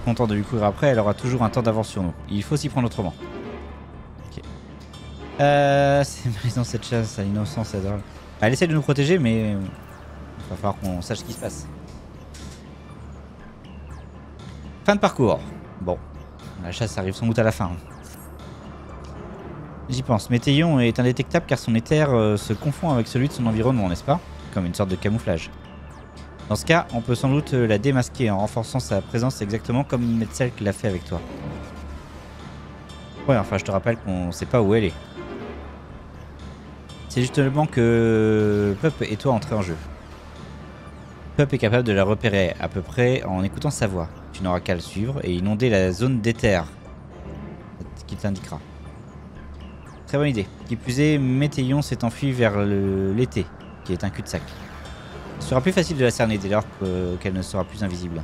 content de lui courir après, elle aura toujours un temps d'avance sur nous. Il faut s'y prendre autrement. Ok. C'est malaisant cette chasse à l'innocence, c'est drôle. Elle essaie de nous protéger, mais il va falloir qu'on sache ce qui se passe. Fin de parcours. Bon, la chasse arrive sans doute à la fin. J'y pense. Météillon est indétectable car son éther se confond avec celui de son environnement, n'est-ce pas? Comme une sorte de camouflage. Dans ce cas, on peut sans doute la démasquer en renforçant sa présence exactement comme Metzel l'a fait avec toi. Ouais, enfin je te rappelle qu'on sait pas où elle est. C'est justement que Pup et toi entrez en jeu. Pup est capable de la repérer à peu près en écoutant sa voix. Tu n'auras qu'à le suivre et inonder la zone d'éther. Ce qui t'indiquera. Très bonne idée. Qui plus est, Météillon s'est enfui vers l'été, qui est un cul-de-sac. Il sera plus facile de la cerner dès lors qu'elle ne sera plus invisible.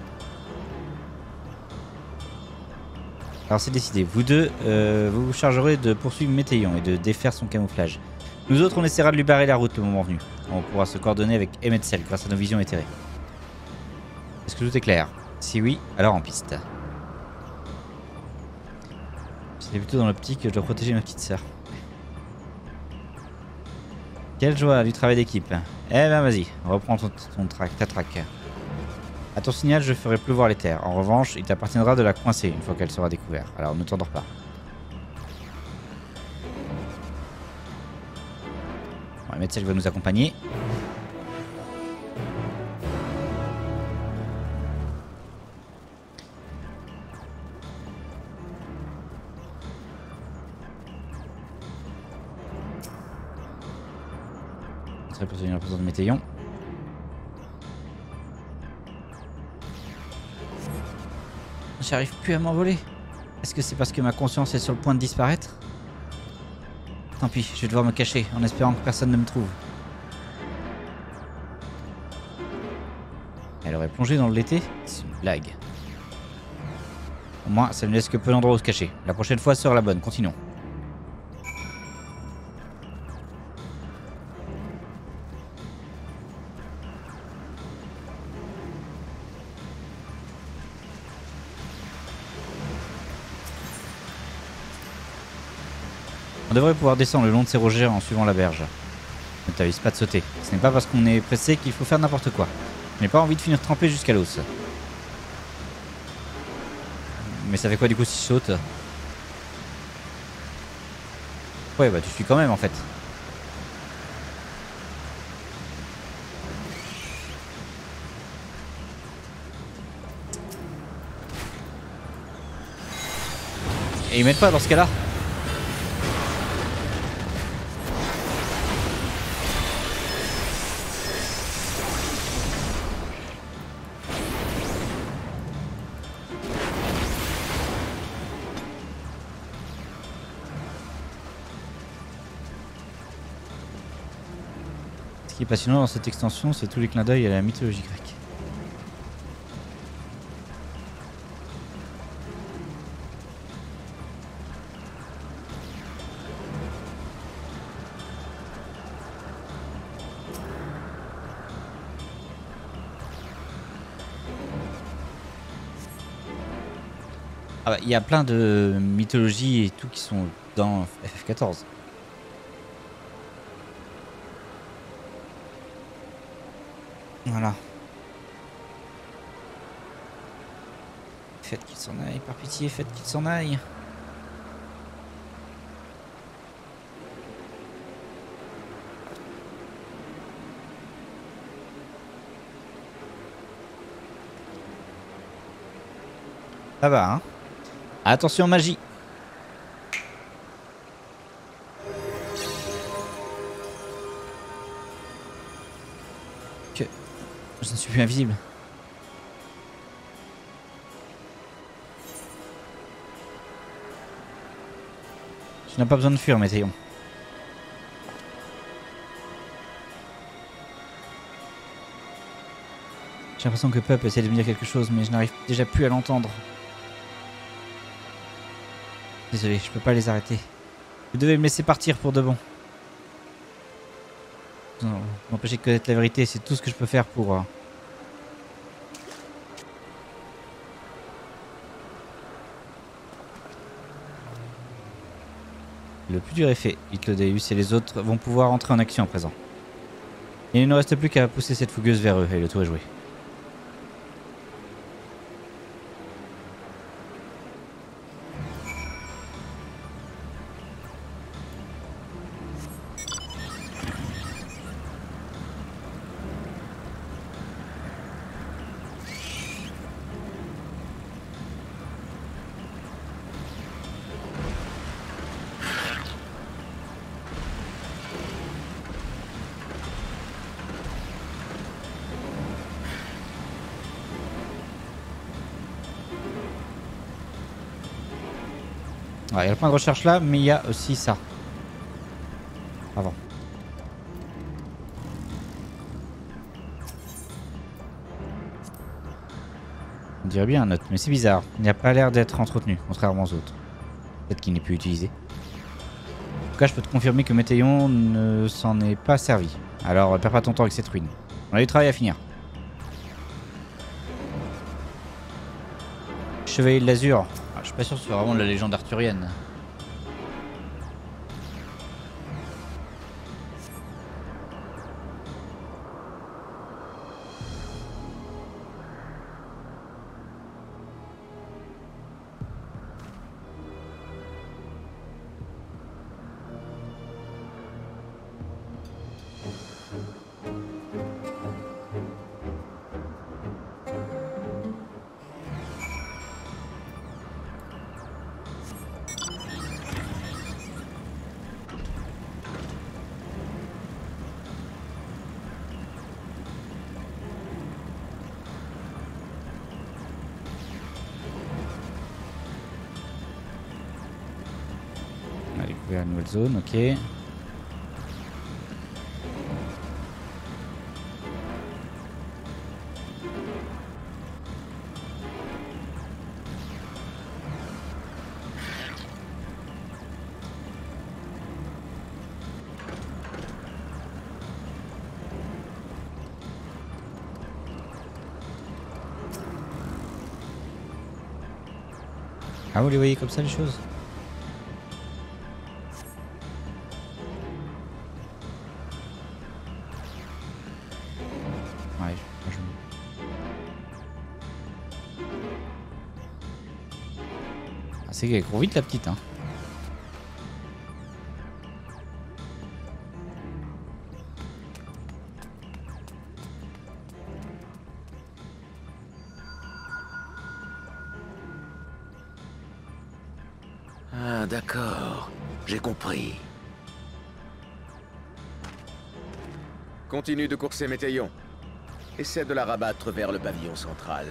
Alors c'est décidé. Vous deux, vous vous chargerez de poursuivre Météillon et de défaire son camouflage. Nous autres, on essaiera de lui barrer la route le moment venu. On pourra se coordonner avec Emetzel grâce à nos visions éthérées. Est-ce que tout est clair? Si oui, alors en piste. J'étais plutôt dans l'optique que je dois protéger ma petite sœur. Quelle joie du travail d'équipe. Eh ben vas-y, reprends ta traque. À ton signal, je ferai pleuvoir les terres. En revanche, il t'appartiendra de la coincer une fois qu'elle sera découverte. Alors ne t'endors pas. Bon, Metzel va nous accompagner. Pour tenir la présence de Météillon. J'arrive plus à m'envoler. Est-ce que c'est parce que ma conscience est sur le point de disparaître? Tant pis, je vais devoir me cacher en espérant que personne ne me trouve. Elle aurait plongé dans le l'été? C'est une blague. Au moins, ça ne laisse que peu d'endroits où se cacher. La prochaine fois sera la bonne. Continuons. On devrait pouvoir descendre le long de ces rochers en suivant la berge. Ne t'avise pas de sauter. Ce n'est pas parce qu'on est pressé qu'il faut faire n'importe quoi. Je n'ai pas envie de finir trempé jusqu'à l'os. Mais ça fait quoi du coup si je saute? Ouais bah tu suis quand même en fait. Et ils mettent pas dans ce cas-là. Ce qui est passionnant dans cette extension, c'est tous les clins d'œil à la mythologie grecque. Ah bah, il y a plein de mythologies et tout qui sont dans FF14. Voilà. Faites qu'il s'en aille, par pitié, faites qu'il s'en aille. Ça va, hein. Attention, magie. Que... Je ne suis plus invisible. Tu n'as pas besoin de fuir, Météillon. J'ai l'impression que Pup essaie de me dire quelque chose, mais je n'arrive déjà plus à l'entendre. Désolé, je peux pas les arrêter. Vous devez me laisser partir pour de bon. Non, m'empêcher de connaître la vérité, c'est tout ce que je peux faire pour... Le plus dur est fait, Hitledeus et les autres vont pouvoir entrer en action à présent. Il ne reste plus qu'à pousser cette fougueuse vers eux et le tour est joué. Il y a le point de recherche là, mais il y a aussi ça. Avant. On dirait bien un note, mais c'est bizarre. Il n'a pas l'air d'être entretenu, contrairement aux autres. Peut-être qu'il n'est plus utilisé. En tout cas, je peux te confirmer que Météon ne s'en est pas servi. Alors, perds pas ton temps avec cette ruine. On a du travail à finir. Chevalier de l'Azur. Ah, je suis pas sûr que ce soit vraiment de la légende arthurienne. On a découvert une nouvelle zone, ok. Ah, vous les voyez comme ça les choses? Ouais, ah, c'est qu'elle court vite la petite, hein. Ah, d'accord. J'ai compris. Continue de courser Météon. Essaie de la rabattre vers le pavillon central.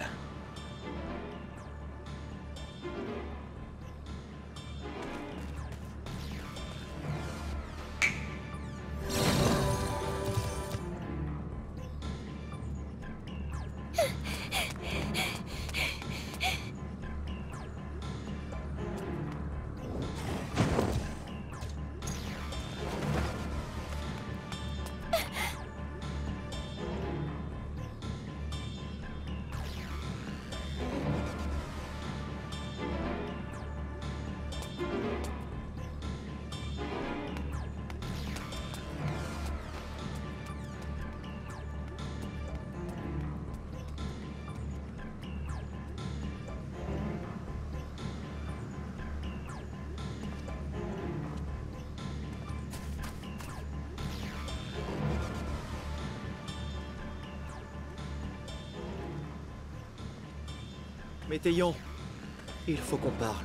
Météon, il faut qu'on parle.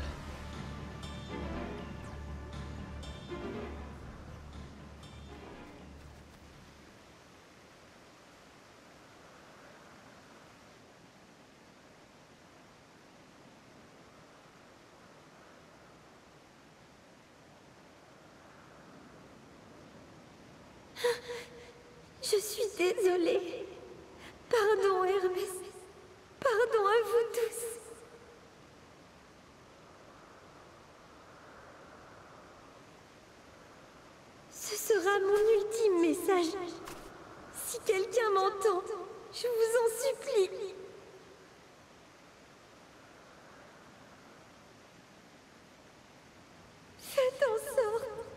Je suis désolée. Pardon, Hermès. Pardon à vous tous. Ce sera mon ultime message. Si quelqu'un m'entend, je vous en supplie. Faites en sorte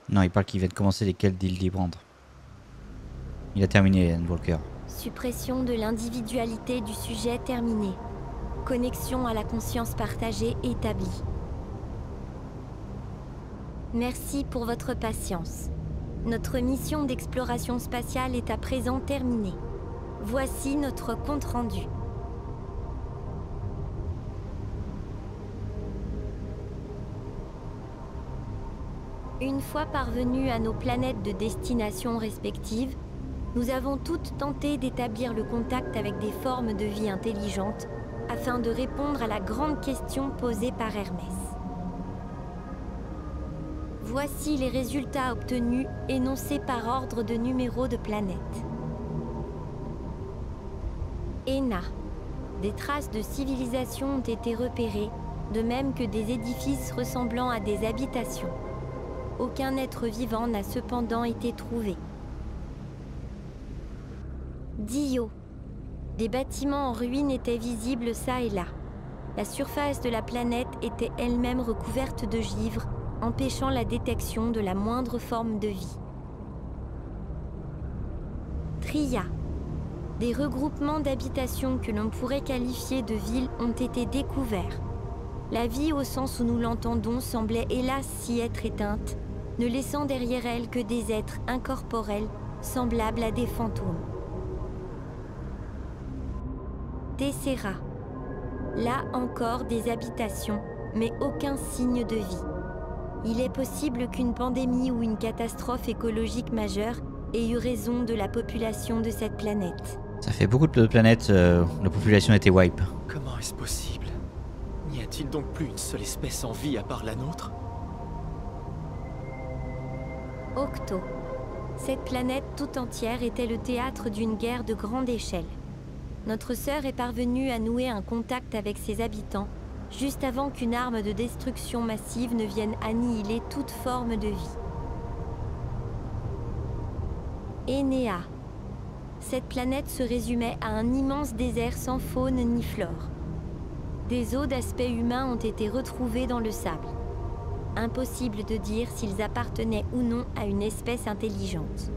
Non, il parle qu'il vient de commencer les quêtes d'Hildebrand. Il a terminé, Ian Walker. Suppression de l'individualité du sujet terminée. Connexion à la conscience partagée établie. Merci pour votre patience. Notre mission d'exploration spatiale est à présent terminée. Voici notre compte-rendu. Une fois parvenus à nos planètes de destination respectives, nous avons toutes tenté d'établir le contact avec des formes de vie intelligentes afin de répondre à la grande question posée par Hermès. Voici les résultats obtenus énoncés par ordre de numéro de planète. Ena. Des traces de civilisation ont été repérées, de même que des édifices ressemblant à des habitations. Aucun être vivant n'a cependant été trouvé. Dio. Des bâtiments en ruine étaient visibles çà et là. La surface de la planète était elle-même recouverte de givre, empêchant la détection de la moindre forme de vie. Tria. Des regroupements d'habitations que l'on pourrait qualifier de villes ont été découverts. La vie au sens où nous l'entendons semblait hélas s'y être éteinte, ne laissant derrière elle que des êtres incorporels semblables à des fantômes. Tessera. Là encore des habitations, mais aucun signe de vie. Il est possible qu'une pandémie ou une catastrophe écologique majeure ait eu raison de la population de cette planète. Ça fait beaucoup de planètes, la population était wipe. Comment est-ce possible? N'y a-t-il donc plus une seule espèce en vie à part la nôtre? Octo. Cette planète tout entière était le théâtre d'une guerre de grande échelle. Notre sœur est parvenue à nouer un contact avec ses habitants, juste avant qu'une arme de destruction massive ne vienne annihiler toute forme de vie. Enea. Cette planète se résumait à un immense désert sans faune ni flore. Des os d'aspect humain ont été retrouvés dans le sable. Impossible de dire s'ils appartenaient ou non à une espèce intelligente.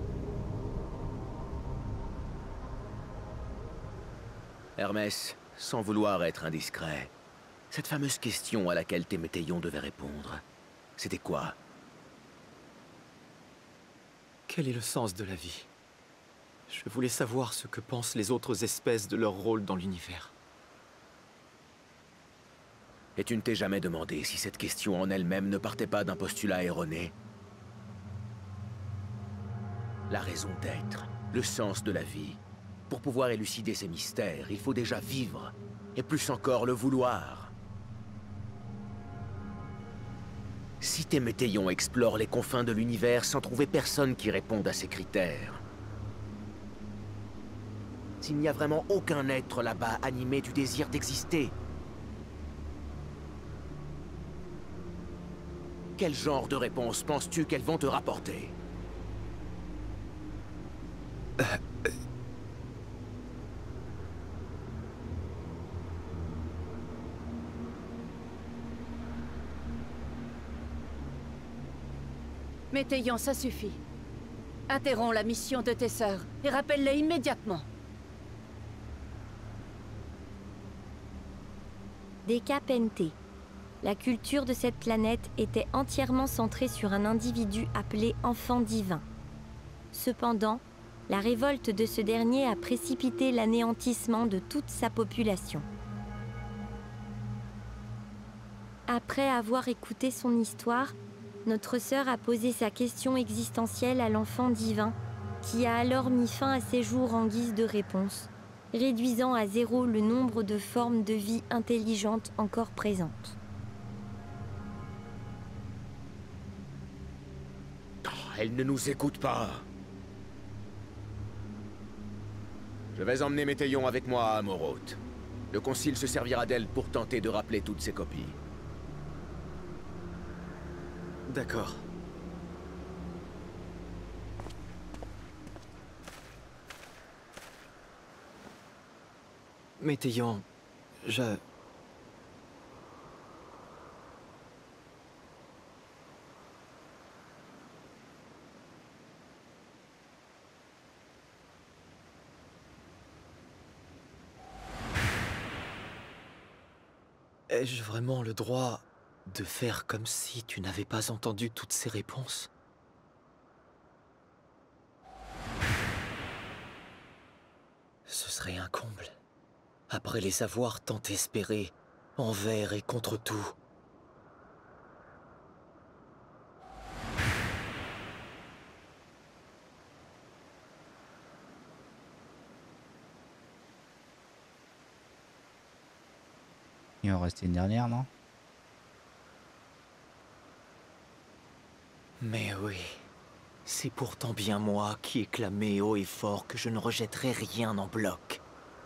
Hermès, sans vouloir être indiscret, cette fameuse question à laquelle Témétéion devait répondre, c'était quoi? Quel est le sens de la vie? Je voulais savoir ce que pensent les autres espèces de leur rôle dans l'univers. Et tu ne t'es jamais demandé si cette question en elle-même ne partait pas d'un postulat erroné? La raison d'être, le sens de la vie. Pour pouvoir élucider ces mystères, il faut déjà vivre, et plus encore le vouloir. Si Témétéion explore les confins de l'univers sans trouver personne qui réponde à ces critères, s'il n'y a vraiment aucun être là-bas animé du désir d'exister, quel genre de réponse penses-tu qu'elles vont te rapporter? Météion, ça suffit. Interromps la mission de tes sœurs et rappelle-les immédiatement. Decapente. La culture de cette planète était entièrement centrée sur un individu appelé Enfant Divin. Cependant, la révolte de ce dernier a précipité l'anéantissement de toute sa population. Après avoir écouté son histoire, notre sœur a posé sa question existentielle à l'Enfant Divin, qui a alors mis fin à ses jours en guise de réponse, réduisant à zéro le nombre de formes de vie intelligentes encore présentes. Elle ne nous écoute pas. Je vais emmener Météion avec moi à Amoroth. Le Concile se servira d'elle pour tenter de rappeler toutes ses copies. D'accord. Météion, Ai-je vraiment le droit de faire comme si tu n'avais pas entendu toutes ces réponses? Ce serait un comble. Après les avoir tant espérés, envers et contre tout. Il en restait une dernière, non? Mais oui, c'est pourtant bien moi qui ai clamé haut et fort que je ne rejetterai rien en bloc.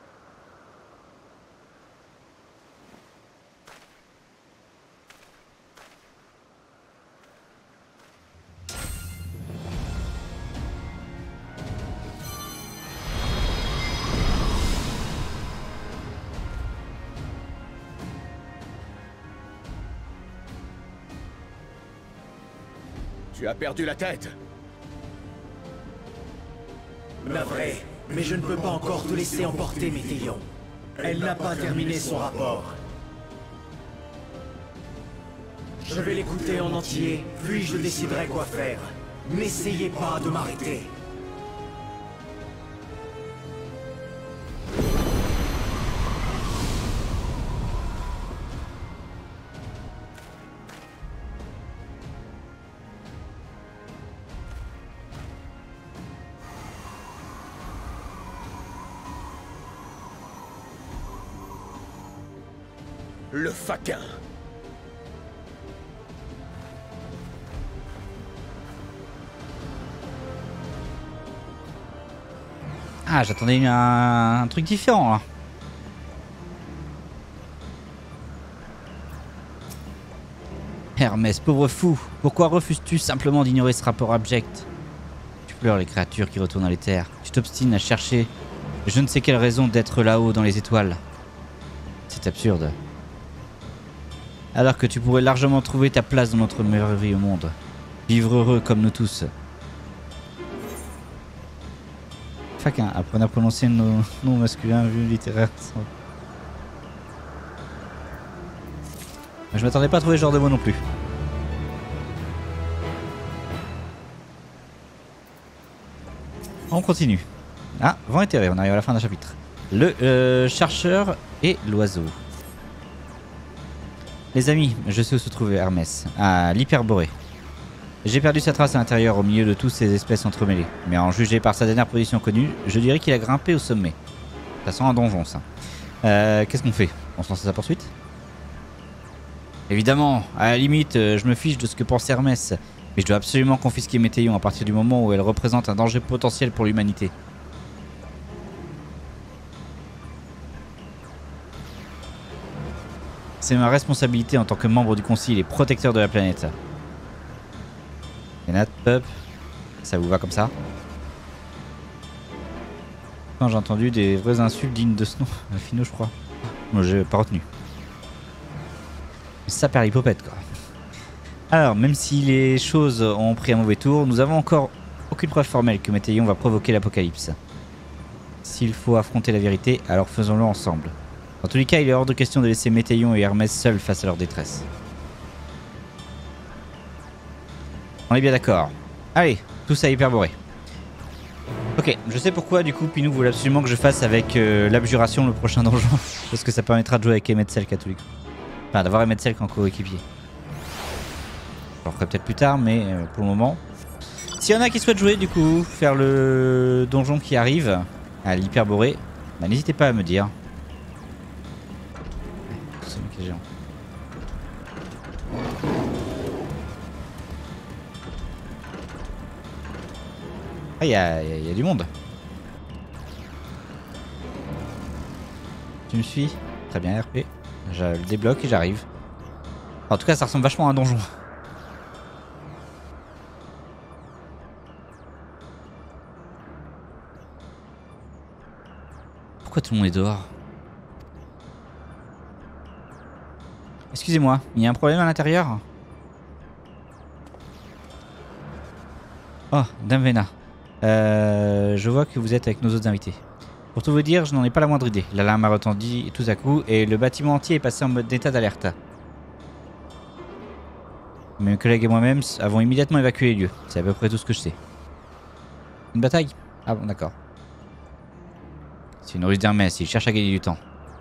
Tu as perdu la tête. Navré, mais je ne peux pas encore te laisser emporter, Météion. Elle n'a pas terminé son rapport. Je vais l'écouter en entier, puis je déciderai quoi faire. N'essayez pas de m'arrêter. Le faquin. Ah, j'attendais un truc différent là. Hermès, pauvre fou, pourquoi refuses-tu simplement d'ignorer ce rapport abject? Tu pleures les créatures qui retournent dans les terres. Tu t'obstines à chercher je ne sais quelle raison d'être là-haut dans les étoiles. C'est absurde. Alors que tu pourrais largement trouver ta place dans notre merveilleux monde. Vivre heureux comme nous tous. Faquin, apprenez à prononcer nos noms masculins vus littéraires. Je m'attendais pas à trouver ce genre de mots non plus. On continue. Ah, vent éthéré, on arrive à la fin d'un chapitre. Le chercheur et l'oiseau. Les amis, je sais où se trouve Hermès, à l'Hyperborée. J'ai perdu sa trace à l'intérieur au milieu de toutes ces espèces entremêlées. Mais en juger par sa dernière position connue, je dirais qu'il a grimpé au sommet. Ça sent un donjon ça. Qu'est-ce qu'on fait? On se lance à sa poursuite? Évidemment, à la limite, je me fiche de ce que pense Hermès. Mais je dois absolument confisquer Météion à partir du moment où elle représente un danger potentiel pour l'humanité. C'est ma responsabilité en tant que membre du Concile et protecteur de la planète. Nat, Pup, ça vous va comme ça? Quand j'ai entendu des vraies insultes dignes de ce nom, Fino je crois. Moi j'ai pas retenu. Ça perd l'hypopète quoi. Alors, même si les choses ont pris un mauvais tour, nous avons encore aucune preuve formelle que Météion va provoquer l'apocalypse. S'il faut affronter la vérité, alors faisons-le ensemble. Dans tous les cas, il est hors de question de laisser Météion et Hermès seuls face à leur détresse. On est bien d'accord. Allez, tous à Hyperborée. Ok, je sais pourquoi du coup Pinou voulait absolument que je fasse avec l'abjuration le prochain donjon. Parce que ça permettra de jouer avec Emetzelk à tous les coups. Enfin, d'avoir Emetzelk en coéquipier. Je le ferai peut-être plus tard, mais pour le moment. S'il y en a qui souhaitent jouer du coup, faire le donjon qui arrive à l'Hyperborée, bah, n'hésitez pas à me dire. C'est mec est géant. Ah, il y a du monde. Tu me suis? Très bien, RP. Je le débloque et j'arrive. En tout cas, ça ressemble vachement à un donjon. Pourquoi tout le monde est dehors? Excusez-moi, il y a un problème à l'intérieur? Oh, Dame Vena. Je vois que vous êtes avec nos autres invités. Pour tout vous dire, je n'en ai pas la moindre idée. L'alarme a retenti tout à coup et le bâtiment entier est passé en mode état d'alerte. Mes collègues et moi-même avons immédiatement évacué les lieux. C'est à peu près tout ce que je sais. Une bataille? Ah bon, d'accord. C'est une ruse d'Hermès, il cherche à gagner du temps.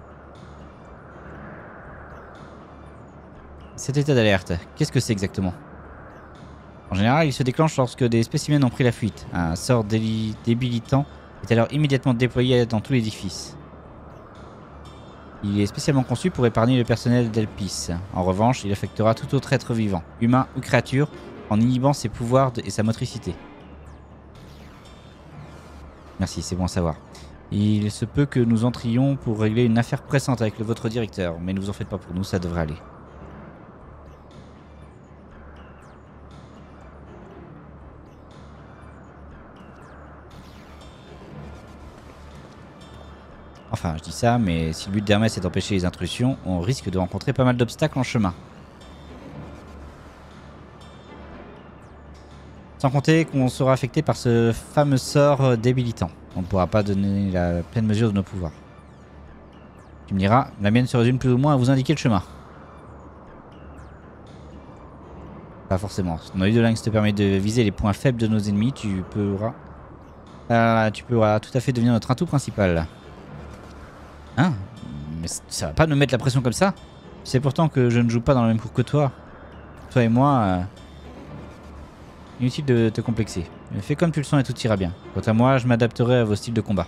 Cet état d'alerte, qu'est-ce que c'est exactement? En général, il se déclenche lorsque des spécimens ont pris la fuite. Un sort débilitant est alors immédiatement déployé dans tout l'édifice. Il est spécialement conçu pour épargner le personnel d'Elpis. En revanche, il affectera tout autre être vivant, humain ou créature, en inhibant ses pouvoirs et sa motricité. Merci, c'est bon à savoir. Il se peut que nous entrions pour régler une affaire pressante avec votre directeur, mais ne vous en faites pas pour nous, ça devrait aller. Enfin, je dis ça, mais si le but d'Hermès est d'empêcher les intrusions, on risque de rencontrer pas mal d'obstacles en chemin. Sans compter qu'on sera affecté par ce fameux sort débilitant. On ne pourra pas donner la pleine mesure de nos pouvoirs. Tu me diras, la mienne se résume plus ou moins à vous indiquer le chemin. Pas forcément. Ton œil de lynx te permet de viser les points faibles de nos ennemis. Tu pourras tout à fait devenir notre atout principal. Hein? Mais ça va pas nous mettre la pression comme ça? C'est pourtant que je ne joue pas dans le même cours que toi. Toi et moi... Inutile de te complexer. Fais comme tu le sens et tout ira bien. Quant à moi, je m'adapterai à vos styles de combat.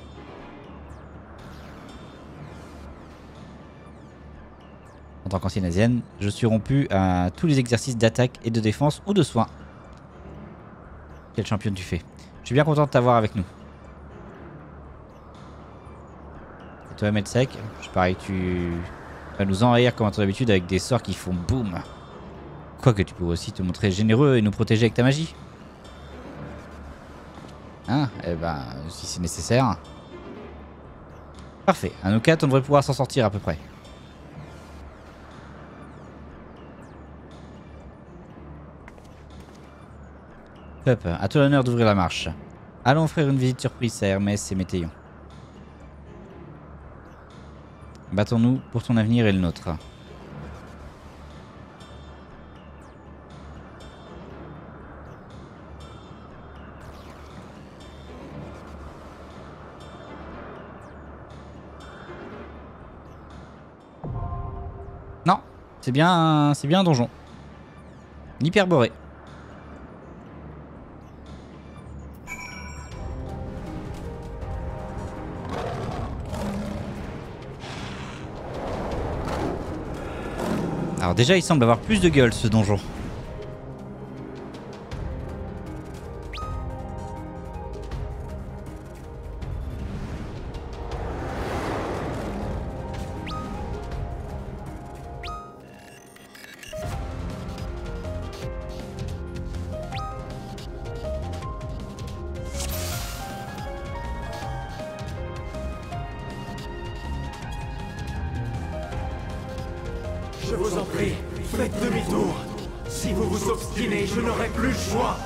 En tant qu'ancienne asienne, je suis rompu à tous les exercices d'attaque et de défense ou de soins. Quelle championne tu fais. Je suis bien content de t'avoir avec nous. Et toi, Medsec, je parie que tu vas nous envahir comme à ton habitude avec des sorts qui font boum. Quoique tu peux aussi te montrer généreux et nous protéger avec ta magie. Hein? Eh ben, si c'est nécessaire. Parfait. À nous quatre, on devrait pouvoir s'en sortir à peu près. Pup, à toi l'honneur d'ouvrir la marche. Allons offrir une visite surprise à Hermès et Météion. Battons-nous pour ton avenir et le nôtre. Non, c'est bien un donjon. L'hyperborée. Alors déjà, il semble avoir plus de gueule ce donjon. Je vous en prie, faites demi-tour. Si vous vous obstinez, je n'aurai plus le choix.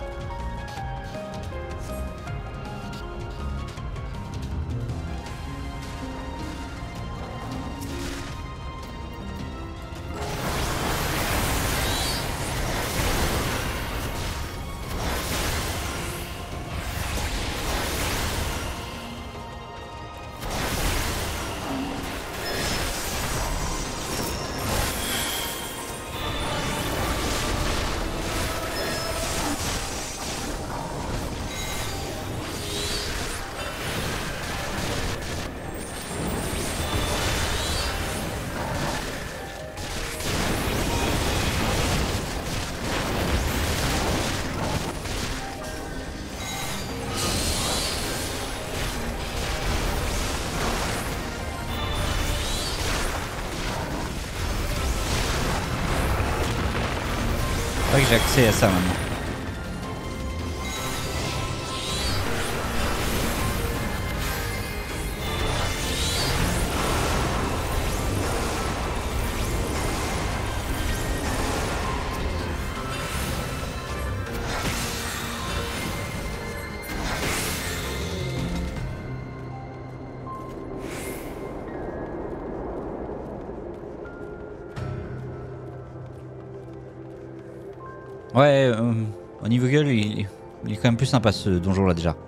C'est vrai que j'ai accès à ça maintenant. Ouais, au niveau gueule, il est quand même plus sympa ce donjon là déjà.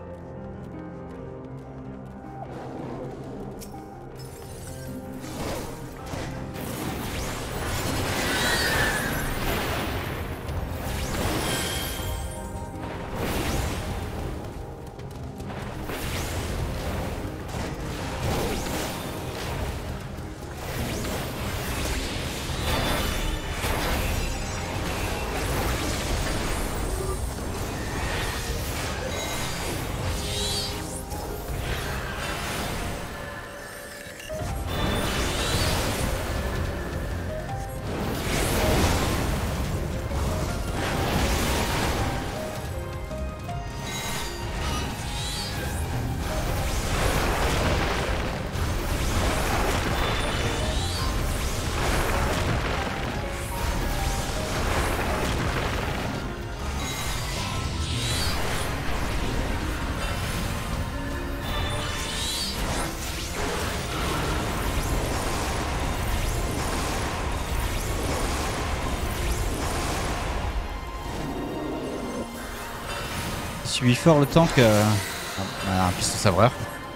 Il subit fort le tank. Un piston savreur.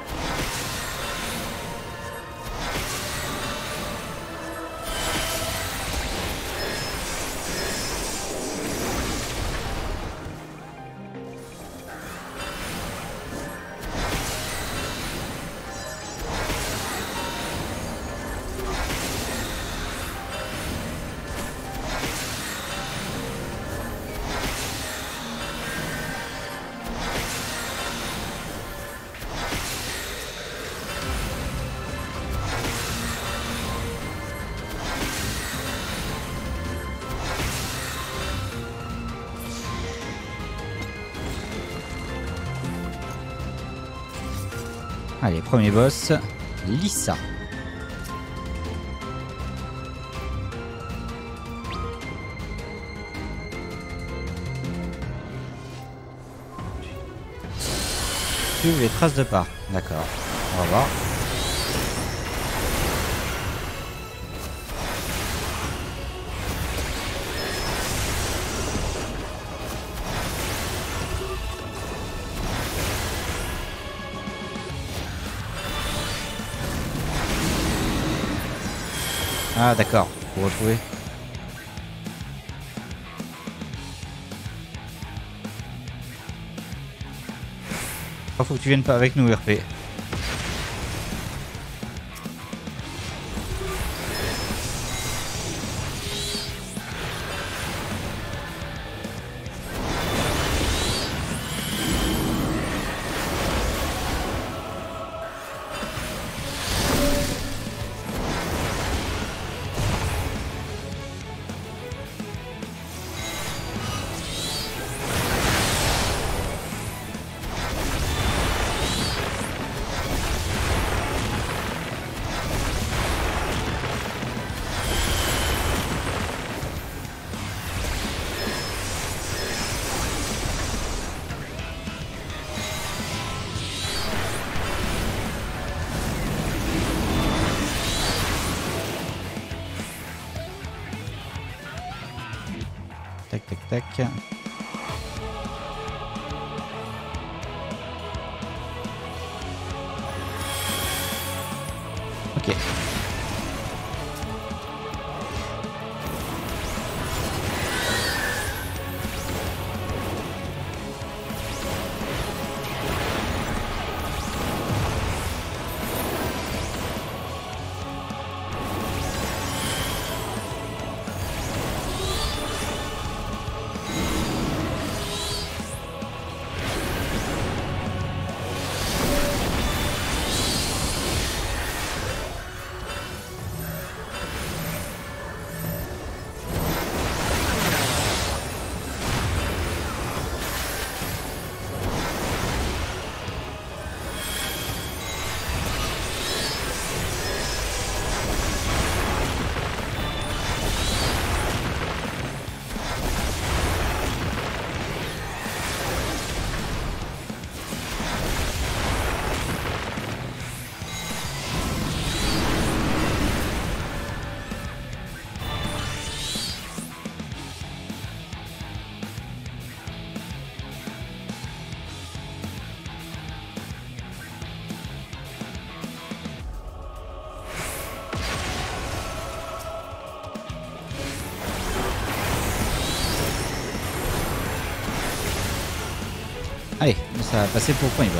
Allez, premier boss, Lisa. Suivre les traces de pas. D'accord. On va voir. Ah d'accord, pour retrouver. Oh, faut que tu viennes pas avec nous, RP. Tac, tac, tac. Ok. Allez, ça va passer pour le premier boss.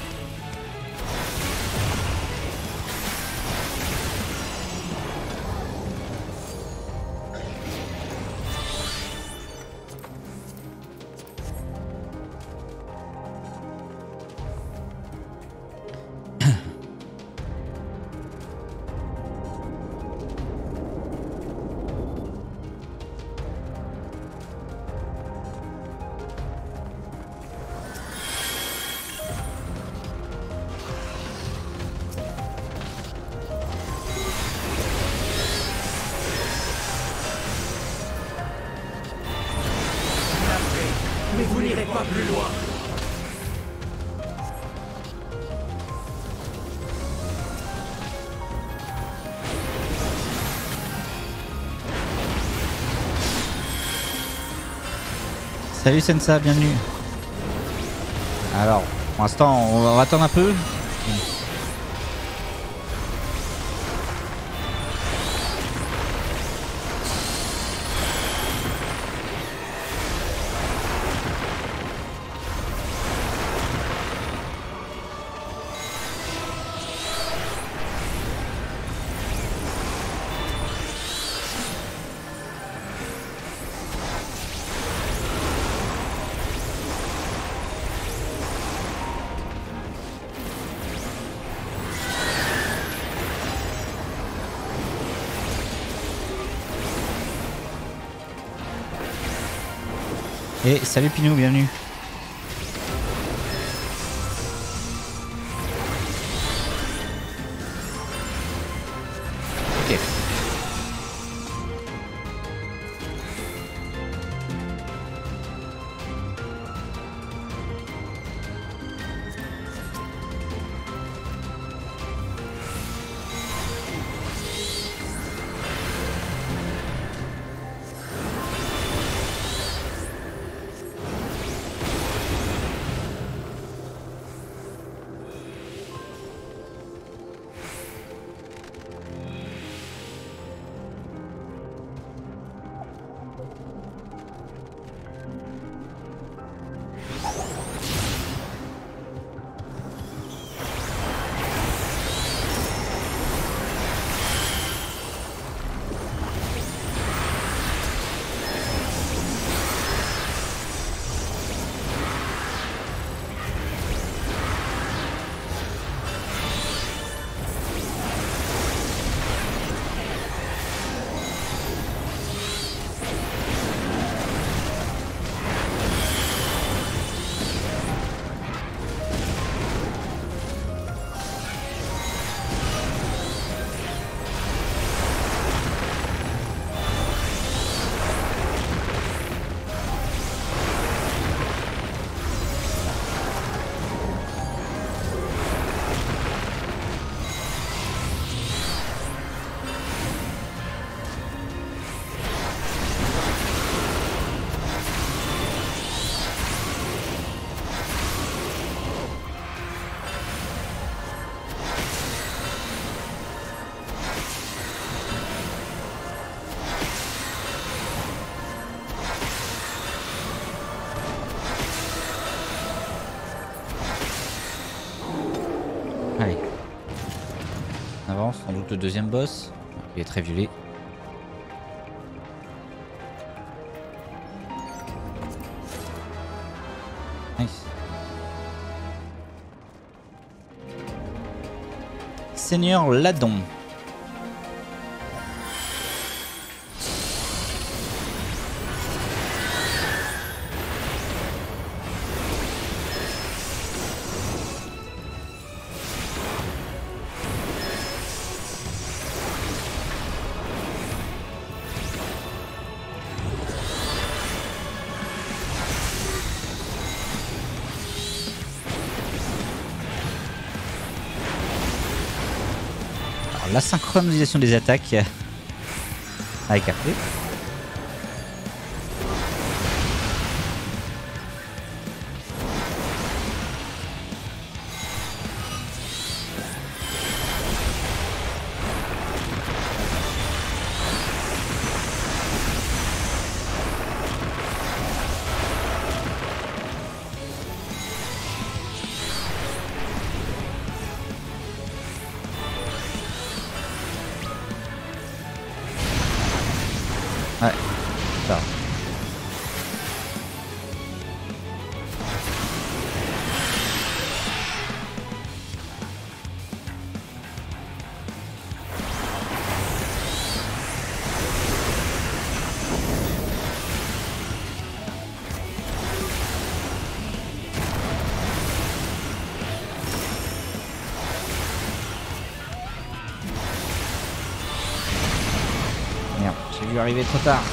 Mais vous n'irez pas plus loin. Salut Sensa, bienvenue. Alors, pour l'instant, on va attendre un peu. Et salut Pinou, bienvenue. Ok. Allez. On avance, sans doute le deuxième boss. Il est très violet. Nice. Seigneur Ladon. Alors, la synchronisation des attaques à écarter. Ouais, ça. Merde, j'ai vu arriver trop tard.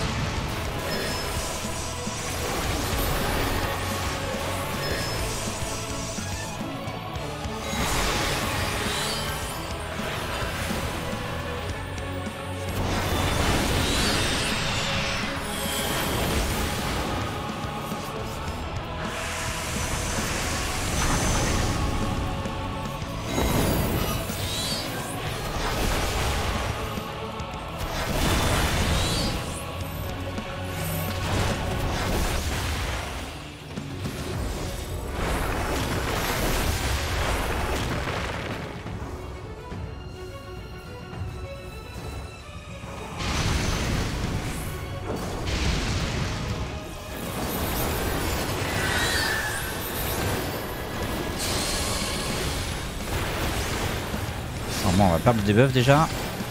Bon, on va perdre le debuff déjà.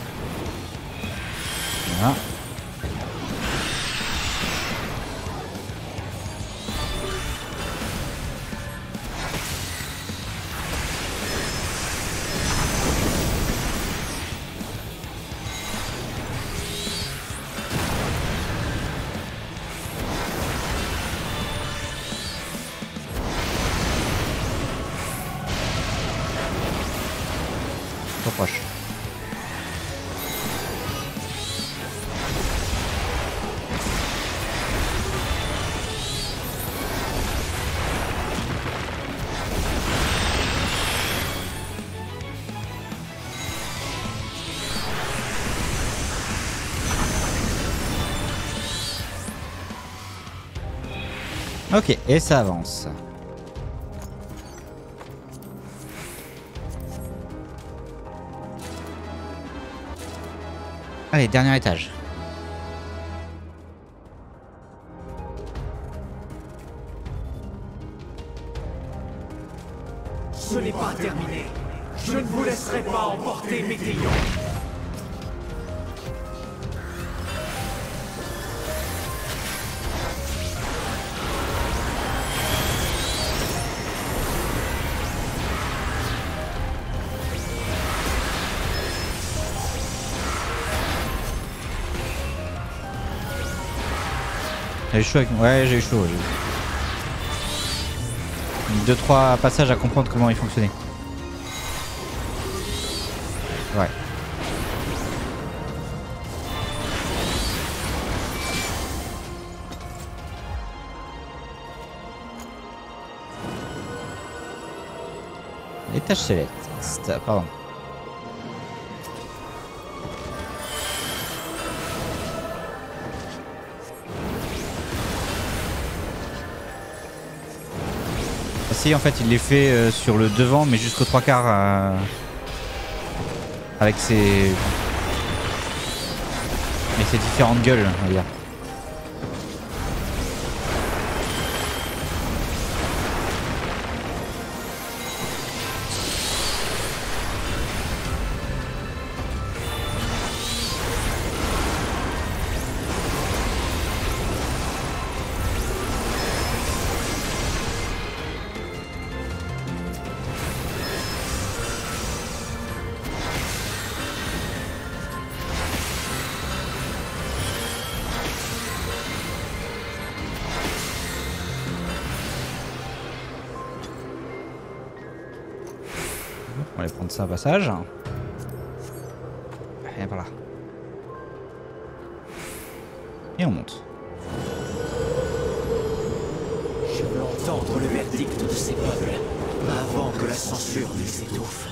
Voilà. Trop proche. Ok, et ça avance. Allez, dernier étage. Ce n'est pas terminé. Je ne vous laisserai pas emporter Météion. J'ai eu chaud avec... Ouais, j'ai eu chaud. 2-3 passages à comprendre comment il fonctionnait. Ouais. Étage céleste. Pardon. Si, en fait il les fait sur le devant mais jusqu'aux 3/4 avec ses différentes gueules, on va dire. On va aller prendre ça au passage. Et voilà. Et on monte. Je veux entendre le verdict de ces peuples avant que la censure les étouffe.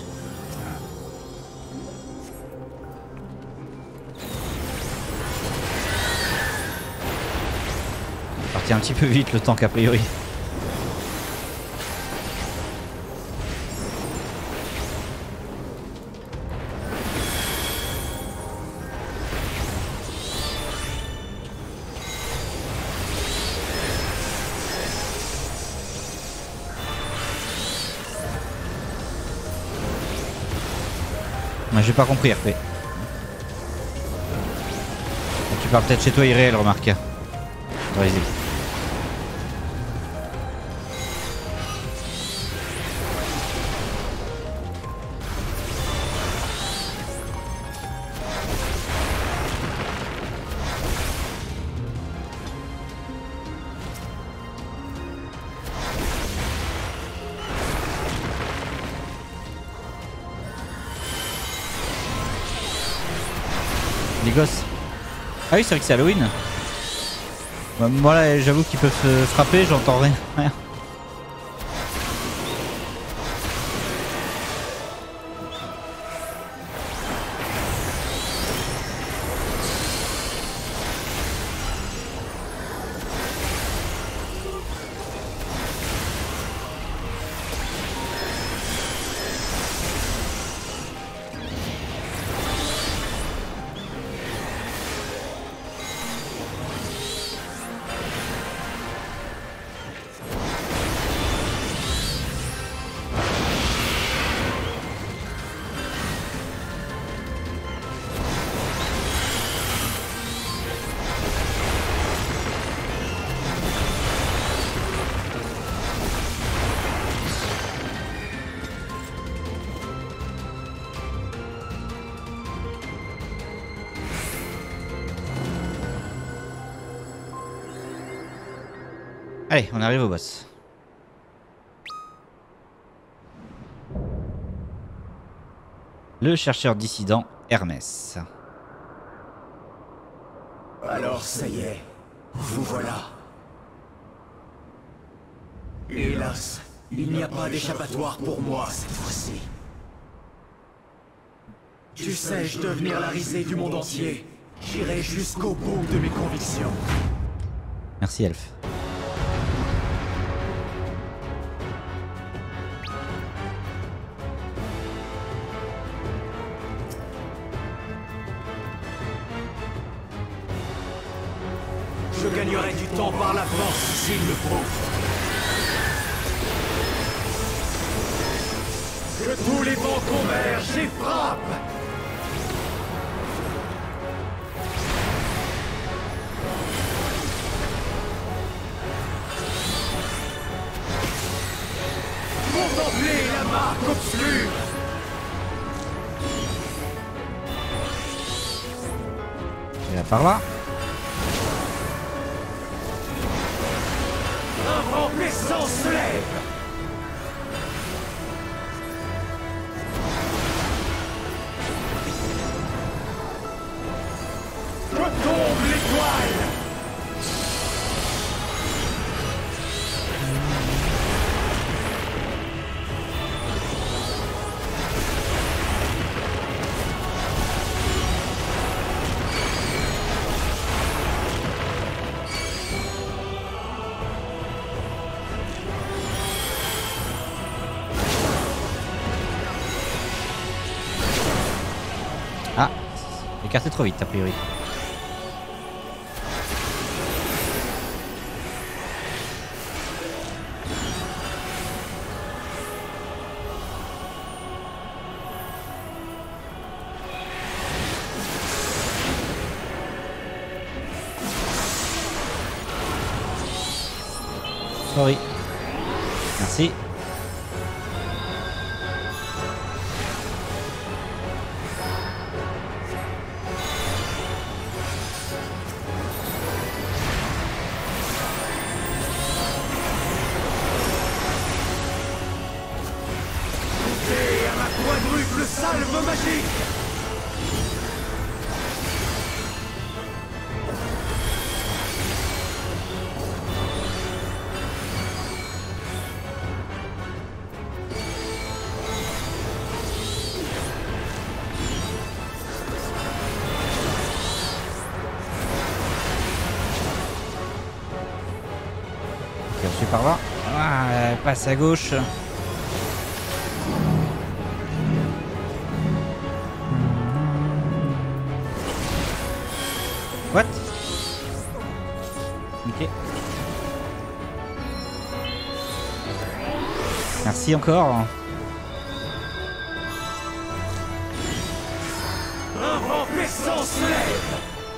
Parti un petit peu vite le tank a priori. Ah, j'ai pas compris RP. Tu parles peut-être chez toi irréel, remarque. Dans les îles. Les gosses. Ah oui, c'est vrai que c'est Halloween. Bah, moi là, j'avoue qu'ils peuvent se frapper, j'entends rien. Allez, on arrive au boss. Le chercheur dissident Hermès. Alors ça y est, vous voilà. Hélas, il n'y a pas d'échappatoire pour moi cette fois-ci. Tu sais, je devenir la risée du monde entier. J'irai jusqu'au bout de mes convictions. Merci Elf. Je gagnerai du temps par la force s'il le faut. Que tous les vents convergent et frappent. Contemplez la marque obscure. Et là par là. Un vent puissant se lève. Que tombe l'étoile. Ah, écarté trop vite a priori. Sorry. Merci. Et à ma quadruple salve magique. Ok, je suis par là. Ah, elle passe à gauche. What? Ok. Merci encore. sang se lève.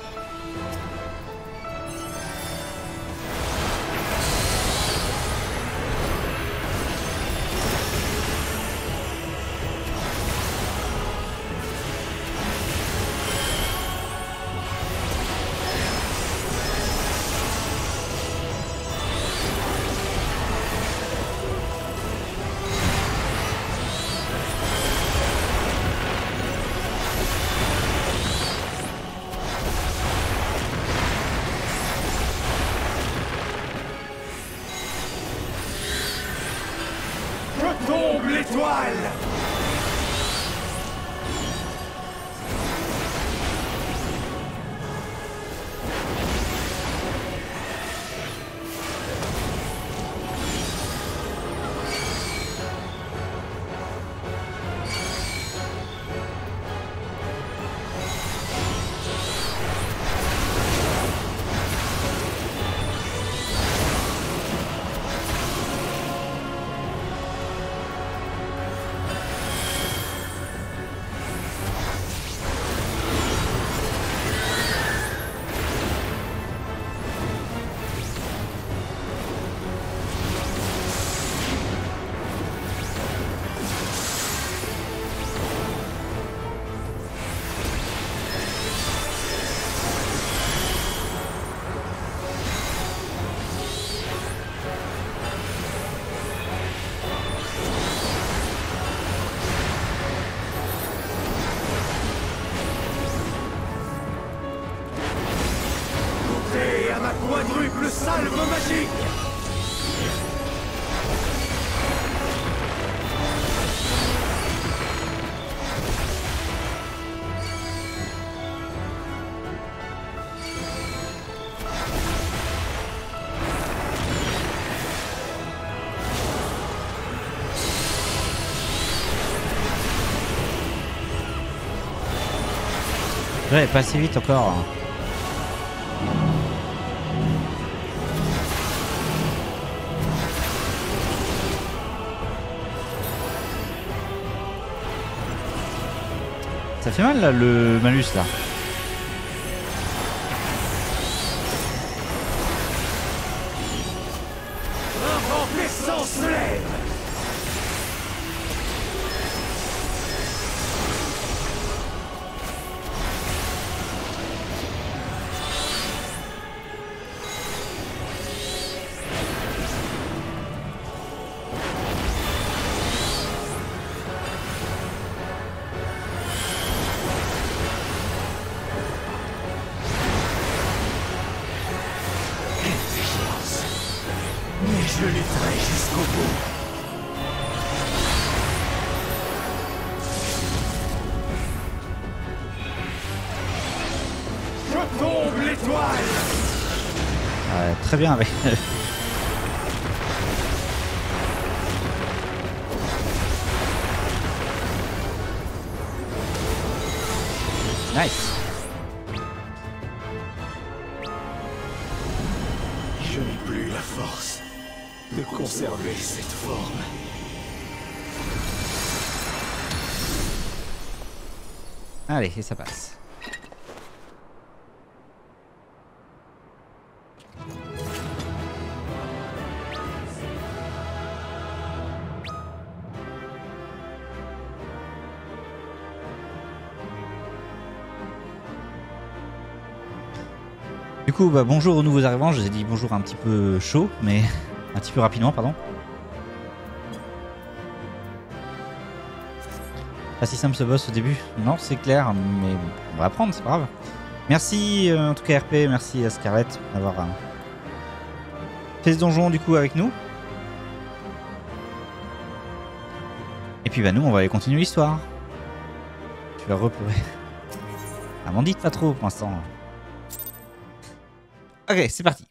Tombe l'étoile! Quadruple salve magique! Ouais, pas assez vite encore. Ça fait mal là, le malus là. Un remplaçant se lève! Mais je lutterai jusqu'au bout. Je tombe l'étoile! Ouais, très bien avec. Nice. Je n'ai plus la force de conserver cette forme. Allez, et ça passe. Du coup, bah, bonjour aux nouveaux arrivants. Je vous ai dit bonjour un petit peu chaud, mais un petit peu rapidement, pardon. Pas si simple ce boss au début. Non, c'est clair, mais on va apprendre, c'est pas grave. Merci en tout cas RP, merci à Scarlett d'avoir fait ce donjon du coup avec nous. Et puis bah nous, on va aller continuer l'histoire. Tu vas replorer. Ah, m'en dites pas trop pour l'instant. Ok, c'est parti.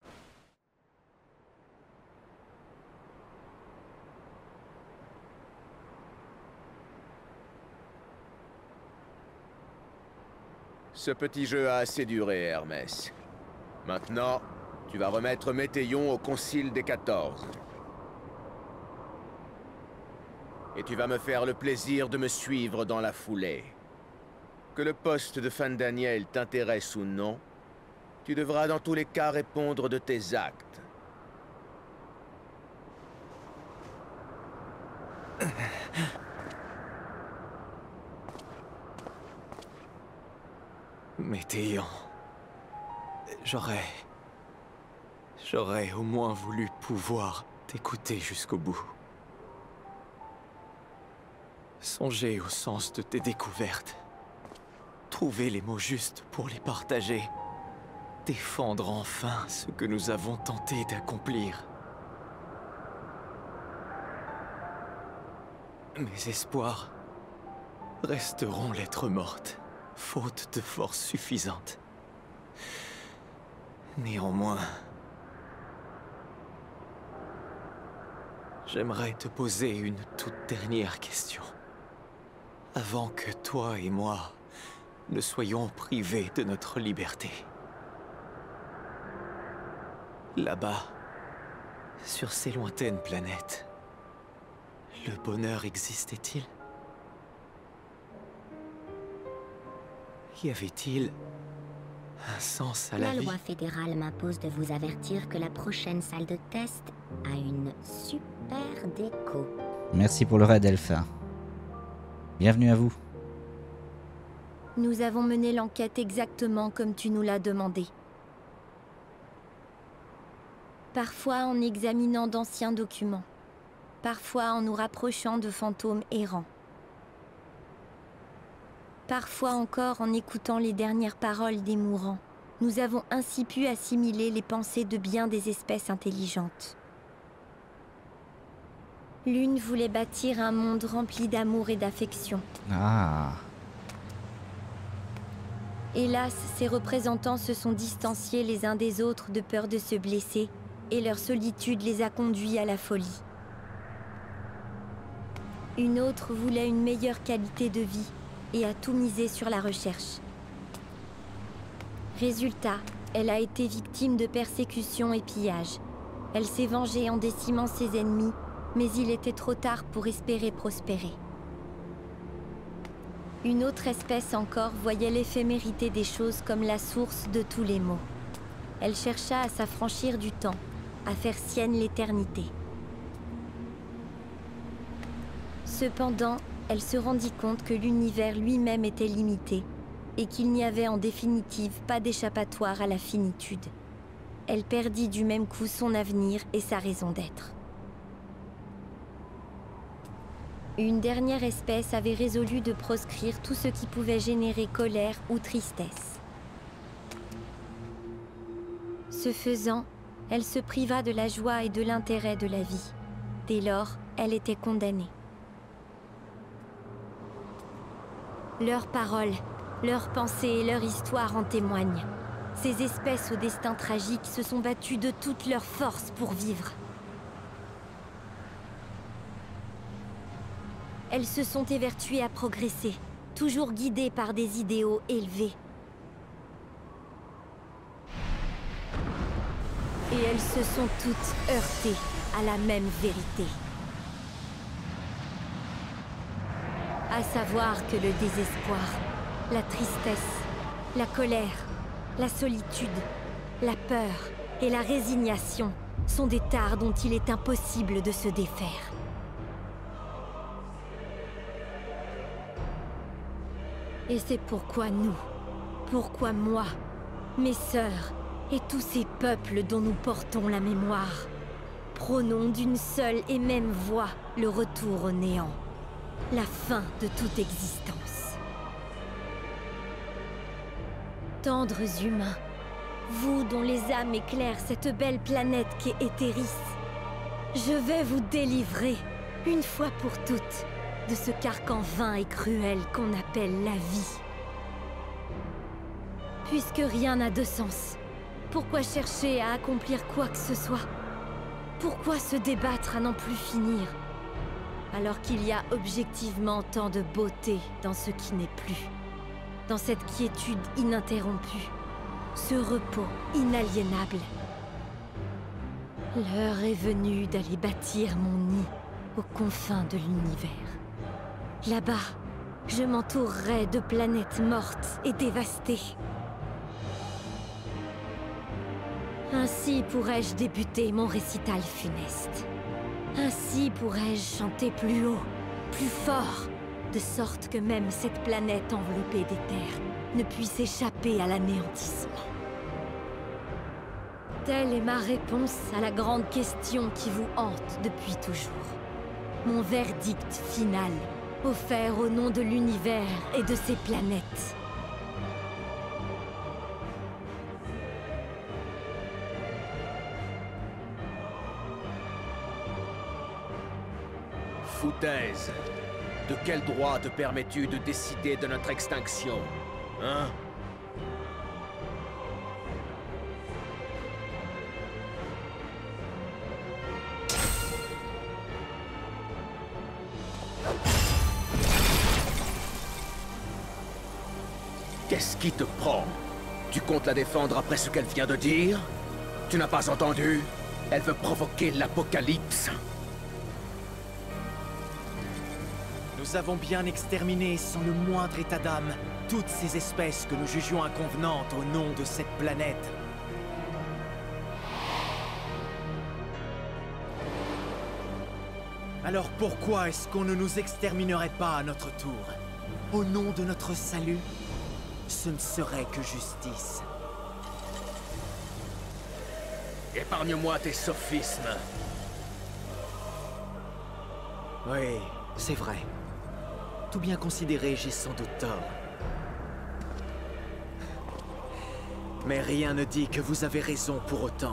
Ce petit jeu a assez duré, Hermès. Maintenant, tu vas remettre Météion au Concile des 14. Et tu vas me faire le plaisir de me suivre dans la foulée. Que le poste de Fan Daniel t'intéresse ou non, tu devras dans tous les cas répondre de tes actes. Météion, j'aurais au moins voulu pouvoir t'écouter jusqu'au bout. Songer au sens de tes découvertes. Trouver les mots justes pour les partager. Défendre enfin ce que nous avons tenté d'accomplir. Mes espoirs resteront lettre morte, faute de force suffisante. Néanmoins, j'aimerais te poser une toute dernière question. Avant que toi et moi ne soyons privés de notre liberté. Là-bas, sur ces lointaines planètes, le bonheur existait-il? Y avait-il un sens à la vie? La loi fédérale m'impose de vous avertir que la prochaine salle de test a une super déco. Merci pour le raid, Elfa. Bienvenue à vous. Nous avons mené l'enquête exactement comme tu nous l'as demandé. Parfois en examinant d'anciens documents. Parfois en nous rapprochant de fantômes errants. Parfois encore en écoutant les dernières paroles des mourants. Nous avons ainsi pu assimiler les pensées de bien des espèces intelligentes. L'une voulait bâtir un monde rempli d'amour et d'affection. Ah. Hélas, ses représentants se sont distanciés les uns des autres de peur de se blesser, et leur solitude les a conduits à la folie. Une autre voulait une meilleure qualité de vie, et a tout misé sur la recherche. Résultat, elle a été victime de persécutions et pillages. Elle s'est vengée en décimant ses ennemis, mais il était trop tard pour espérer prospérer. Une autre espèce encore voyait l'éphémérité des choses comme la source de tous les maux. Elle chercha à s'affranchir du temps, à faire sienne l'éternité. Cependant, elle se rendit compte que l'univers lui-même était limité et qu'il n'y avait en définitive pas d'échappatoire à la finitude. Elle perdit du même coup son avenir et sa raison d'être. Une dernière espèce avait résolu de proscrire tout ce qui pouvait générer colère ou tristesse. Ce faisant, elle se priva de la joie et de l'intérêt de la vie. Dès lors, elle était condamnée. Leurs paroles, leurs pensées et leur histoire en témoignent. Ces espèces au destin tragique se sont battues de toute leur force pour vivre. Elles se sont évertuées à progresser, toujours guidées par des idéaux élevés. Et elles se sont toutes heurtées à la même vérité. À savoir que le désespoir, la tristesse, la colère, la solitude, la peur et la résignation sont des tares dont il est impossible de se défaire. Et c'est pourquoi nous, pourquoi moi, mes sœurs et tous ces peuples dont nous portons la mémoire, prônons d'une seule et même voix le retour au néant, la fin de toute existence. Tendres humains, vous dont les âmes éclairent cette belle planète qu'est Éthéris, je vais vous délivrer, une fois pour toutes, de ce carcan vain et cruel qu'on appelle la vie. Puisque rien n'a de sens, pourquoi chercher à accomplir quoi que ce soit? Pourquoi se débattre à n'en plus finir? Alors qu'il y a objectivement tant de beauté dans ce qui n'est plus, dans cette quiétude ininterrompue, ce repos inaliénable. L'heure est venue d'aller bâtir mon nid aux confins de l'univers. Là-bas, je m'entourerai de planètes mortes et dévastées. Ainsi pourrais-je débuter mon récital funeste. Ainsi pourrais-je chanter plus haut, plus fort, de sorte que même cette planète enveloppée d'éther ne puisse échapper à l'anéantissement. Telle est ma réponse à la grande question qui vous hante depuis toujours. Mon verdict final, offert au nom de l'univers et de ses planètes. Foutaise! De quel droit te permets-tu de décider de notre extinction? Hein? Qu'est-ce qui te prend? Tu comptes la défendre après ce qu'elle vient de dire? Tu n'as pas entendu? Elle veut provoquer l'apocalypse. Nous avons bien exterminé sans le moindre état d'âme toutes ces espèces que nous jugions inconvenantes au nom de cette planète. Alors pourquoi est-ce qu'on ne nous exterminerait pas à notre tour? Au nom de notre salut? Ce ne serait que justice. Épargne-moi tes sophismes. Oui, c'est vrai. Tout bien considéré, j'ai sans doute tort. Mais rien ne dit que vous avez raison pour autant.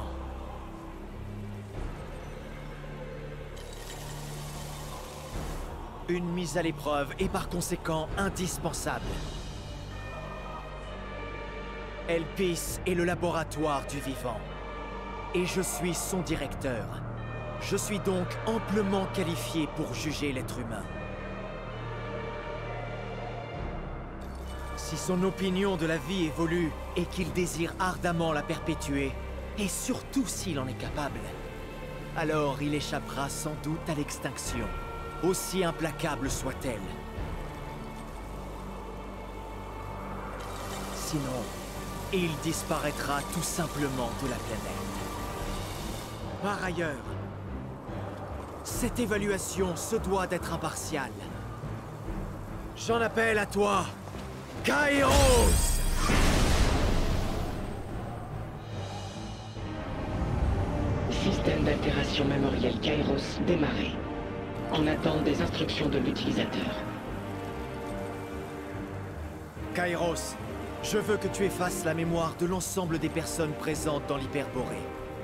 Une mise à l'épreuve est par conséquent indispensable. Elpis est le laboratoire du vivant. Et je suis son directeur. Je suis donc amplement qualifié pour juger l'être humain. Si son opinion de la vie évolue et qu'il désire ardemment la perpétuer, et surtout s'il en est capable, alors il échappera sans doute à l'extinction, aussi implacable soit-elle. Sinon, il disparaîtra tout simplement de la planète. Par ailleurs, cette évaluation se doit d'être impartiale. J'en appelle à toi, Kairos! Système d'altération mémorielle Kairos démarré. En attente des instructions de l'utilisateur. Kairos, je veux que tu effaces la mémoire de l'ensemble des personnes présentes dans l'Hyperborée.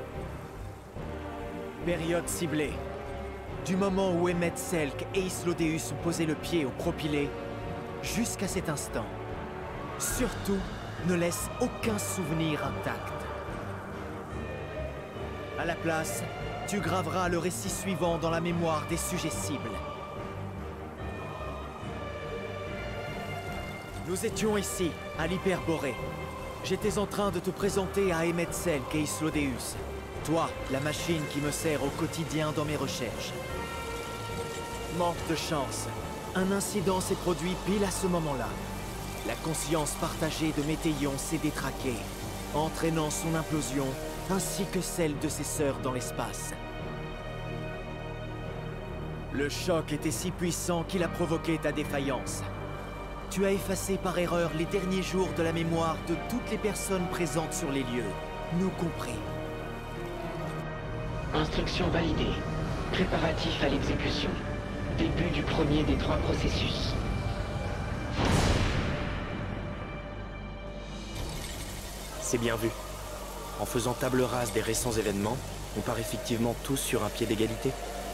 Période ciblée. Du moment où Emmet Selk et Islodeus ont posé le pied au propylée, jusqu'à cet instant. Surtout, ne laisse aucun souvenir intact. À la place, tu graveras le récit suivant dans la mémoire des sujets cibles. Nous étions ici, à l'Hyperborée. J'étais en train de te présenter à Emmet Selk et Islodeus. Toi, la machine qui me sert au quotidien dans mes recherches. Manque de chance. Un incident s'est produit pile à ce moment-là. La conscience partagée de Météion s'est détraquée, entraînant son implosion, ainsi que celle de ses sœurs dans l'espace. Le choc était si puissant qu'il a provoqué ta défaillance. Tu as effacé par erreur les derniers jours de la mémoire de toutes les personnes présentes sur les lieux, nous compris. Instruction validée. Préparatif à l'exécution. Début du premier des 3 processus. C'est bien vu. En faisant table rase des récents événements, on part effectivement tous sur un pied d'égalité.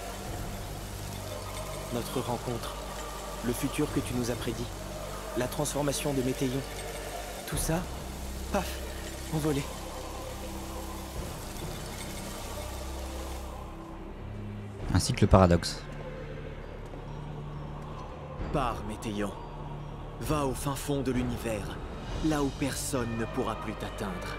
Notre rencontre, le futur que tu nous as prédit, la transformation de Météion, tout ça, paf, envolé. Ainsi que le paradoxe. Pars, Météion. Va au fin fond de l'univers, là où personne ne pourra plus t'atteindre.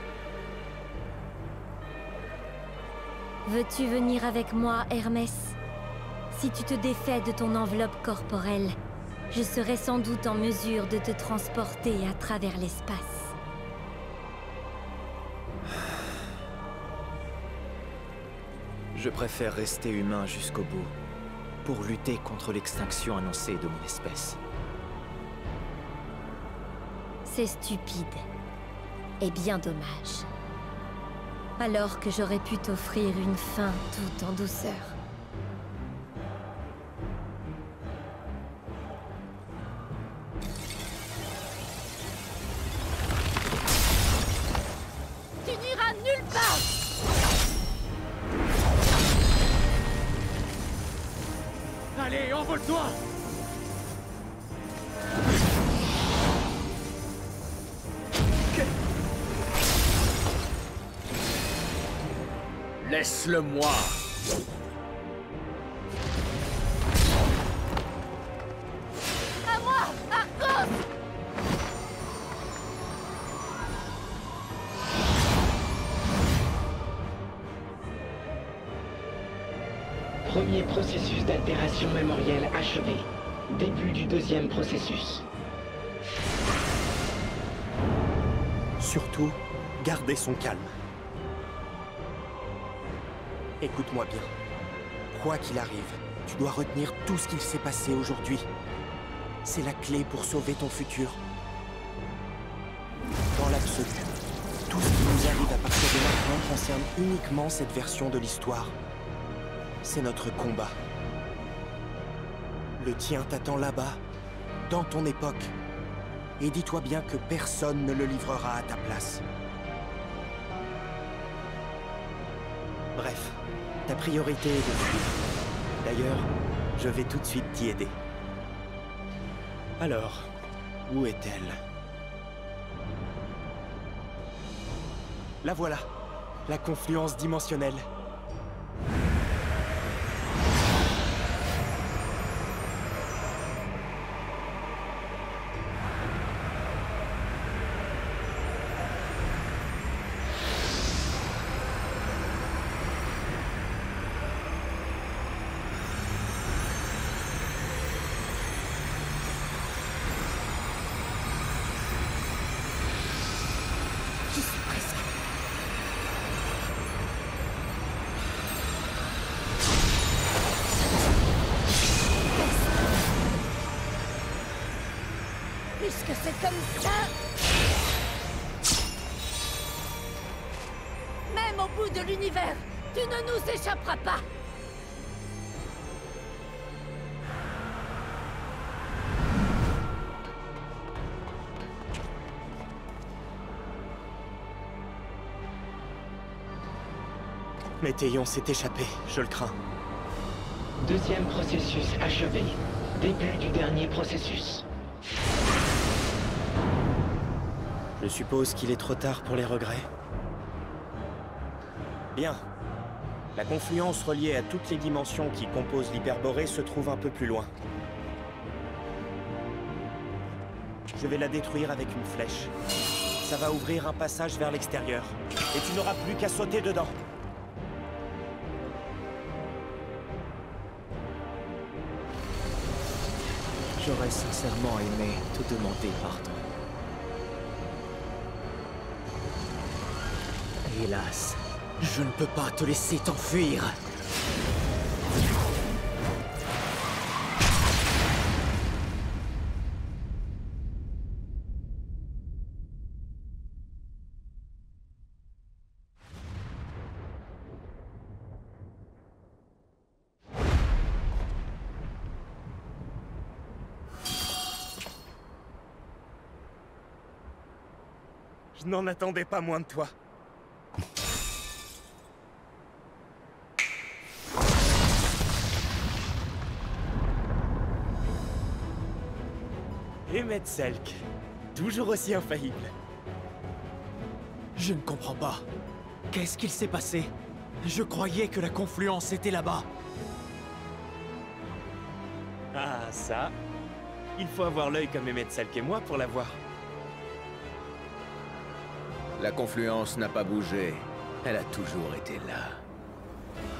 Veux-tu venir avec moi, Hermès? Si tu te défais de ton enveloppe corporelle, je serai sans doute en mesure de te transporter à travers l'espace. Je préfère rester humain jusqu'au bout, pour lutter contre l'extinction annoncée de mon espèce. C'est stupide. Et bien dommage. Alors que j'aurais pu t'offrir une fin toute en douceur. Tu n'iras nulle part! Allez, envole-toi! Laisse-le-moi! À moi, Arcos! Premier processus d'altération mémorielle achevé. Début du deuxième processus. Surtout, gardez son calme. Écoute-moi bien. Quoi qu'il arrive, tu dois retenir tout ce qu'il s'est passé aujourd'hui. C'est la clé pour sauver ton futur. Dans l'absolu, tout ce qui nous arrive à partir de maintenant concerne uniquement cette version de l'histoire. C'est notre combat. Le tien t'attend là-bas, dans ton époque. Et dis-toi bien que personne ne le livrera à ta place. Bref, ta priorité est de fuir. D'ailleurs, je vais tout de suite t'y aider. Alors, où est-elle? La voilà, la confluence dimensionnelle. Puisque c'est comme ça... Même au bout de l'univers, tu ne nous échapperas pas! Météion s'est échappé, je le crains. Deuxième processus achevé. Début du dernier processus. Je suppose qu'il est trop tard pour les regrets. Bien. La confluence reliée à toutes les dimensions qui composent l'Hyperborée se trouve un peu plus loin. Je vais la détruire avec une flèche. Ça va ouvrir un passage vers l'extérieur. Et tu n'auras plus qu'à sauter dedans. J'aurais sincèrement aimé te demander pardon. Hélas, je ne peux pas te laisser t'enfuir. Je n'en attendais pas moins de toi. Et Metzelk, toujours aussi infaillible. Je ne comprends pas. Qu'est-ce qu'il s'est passé? Je croyais que la confluence était là-bas. Ah, ça... Il faut avoir l'œil comme Metzelk et moi pour la voir. La confluence n'a pas bougé. Elle a toujours été là.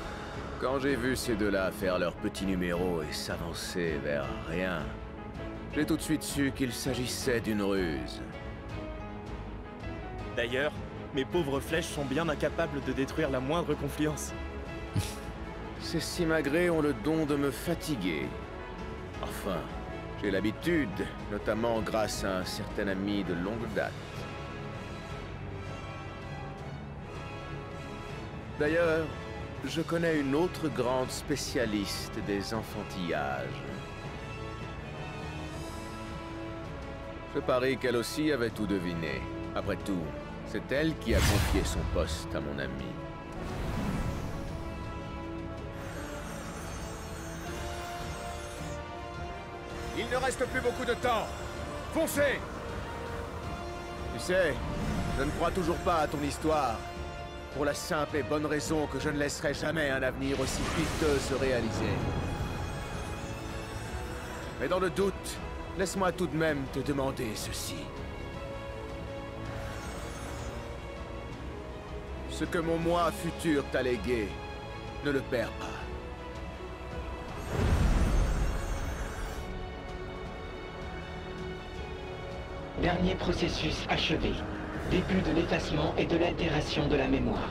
Quand j'ai vu ces deux-là faire leur petit numéro et s'avancer vers rien, J'ai tout de suite su qu'il s'agissait d'une ruse. D'ailleurs, mes pauvres flèches sont bien incapables de détruire la moindre confluence. Ces simagrées ont le don de me fatiguer. Enfin, j'ai l'habitude, notamment grâce à un certain ami de longue date. D'ailleurs, je connais une autre grande spécialiste des enfantillages. Je parie qu'elle aussi avait tout deviné. Après tout, c'est elle qui a confié son poste à mon ami. Il ne reste plus beaucoup de temps. Foncez! Tu sais, je ne crois toujours pas à ton histoire. Pour la simple et bonne raison que je ne laisserai jamais un avenir aussi piteux se réaliser. Mais dans le doute, laisse-moi tout de même te demander ceci. Ce que mon moi futur t'a légué, ne le perds pas. Dernier processus achevé. Début de l'effacement et de l'altération de la mémoire.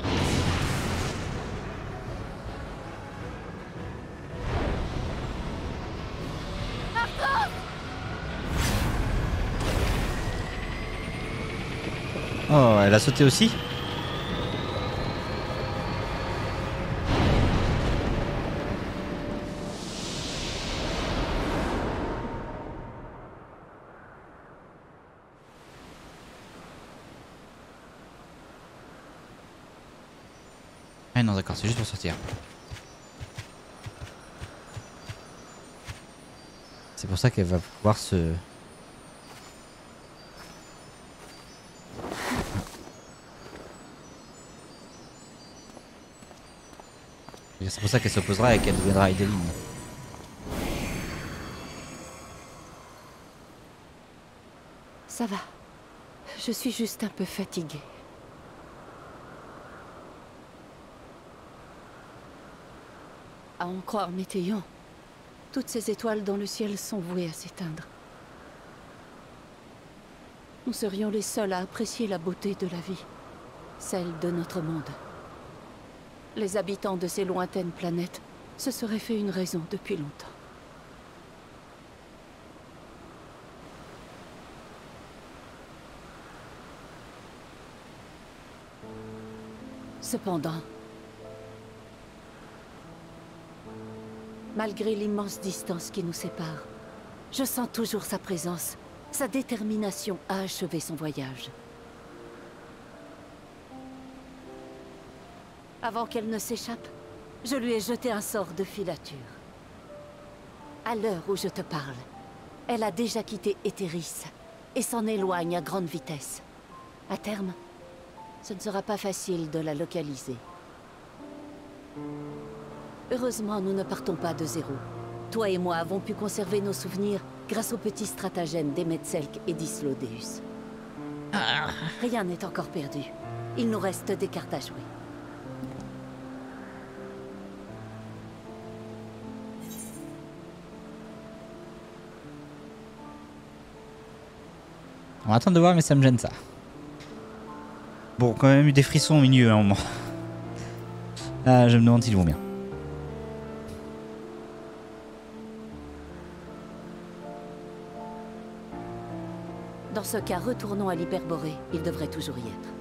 Oh, elle a sauté aussi? Ah non, d'accord, c'est juste pour sortir. C'est pour ça qu'elle va pouvoir se... C'est pour ça qu'elle s'opposera et qu'elle deviendra Idéline. Ça va. Je suis juste un peu fatiguée. À en croire Météion, toutes ces étoiles dans le ciel sont vouées à s'éteindre. Nous serions les seuls à apprécier la beauté de la vie, celle de notre monde. Les habitants de ces lointaines planètes se seraient fait une raison depuis longtemps. Cependant, malgré l'immense distance qui nous sépare, je sens toujours sa présence, sa détermination à achever son voyage. Avant qu'elle ne s'échappe, je lui ai jeté un sort de filature. À l'heure où je te parle, elle a déjà quitté Éthéris et s'en éloigne à grande vitesse. À terme, ce ne sera pas facile de la localiser. Heureusement, nous ne partons pas de zéro. Toi et moi avons pu conserver nos souvenirs grâce aux petits stratagèmes d'Emet-Selch et d'Islodéus. Rien n'est encore perdu. Il nous reste des cartes à jouer. On va attendre de voir, mais ça me gêne ça. Bon, quand même eu des frissons au milieu à un moment. Ah, je me demande s'ils vont bien. Dans ce cas, retournons à l'Hyperborée. Il devrait toujours y être.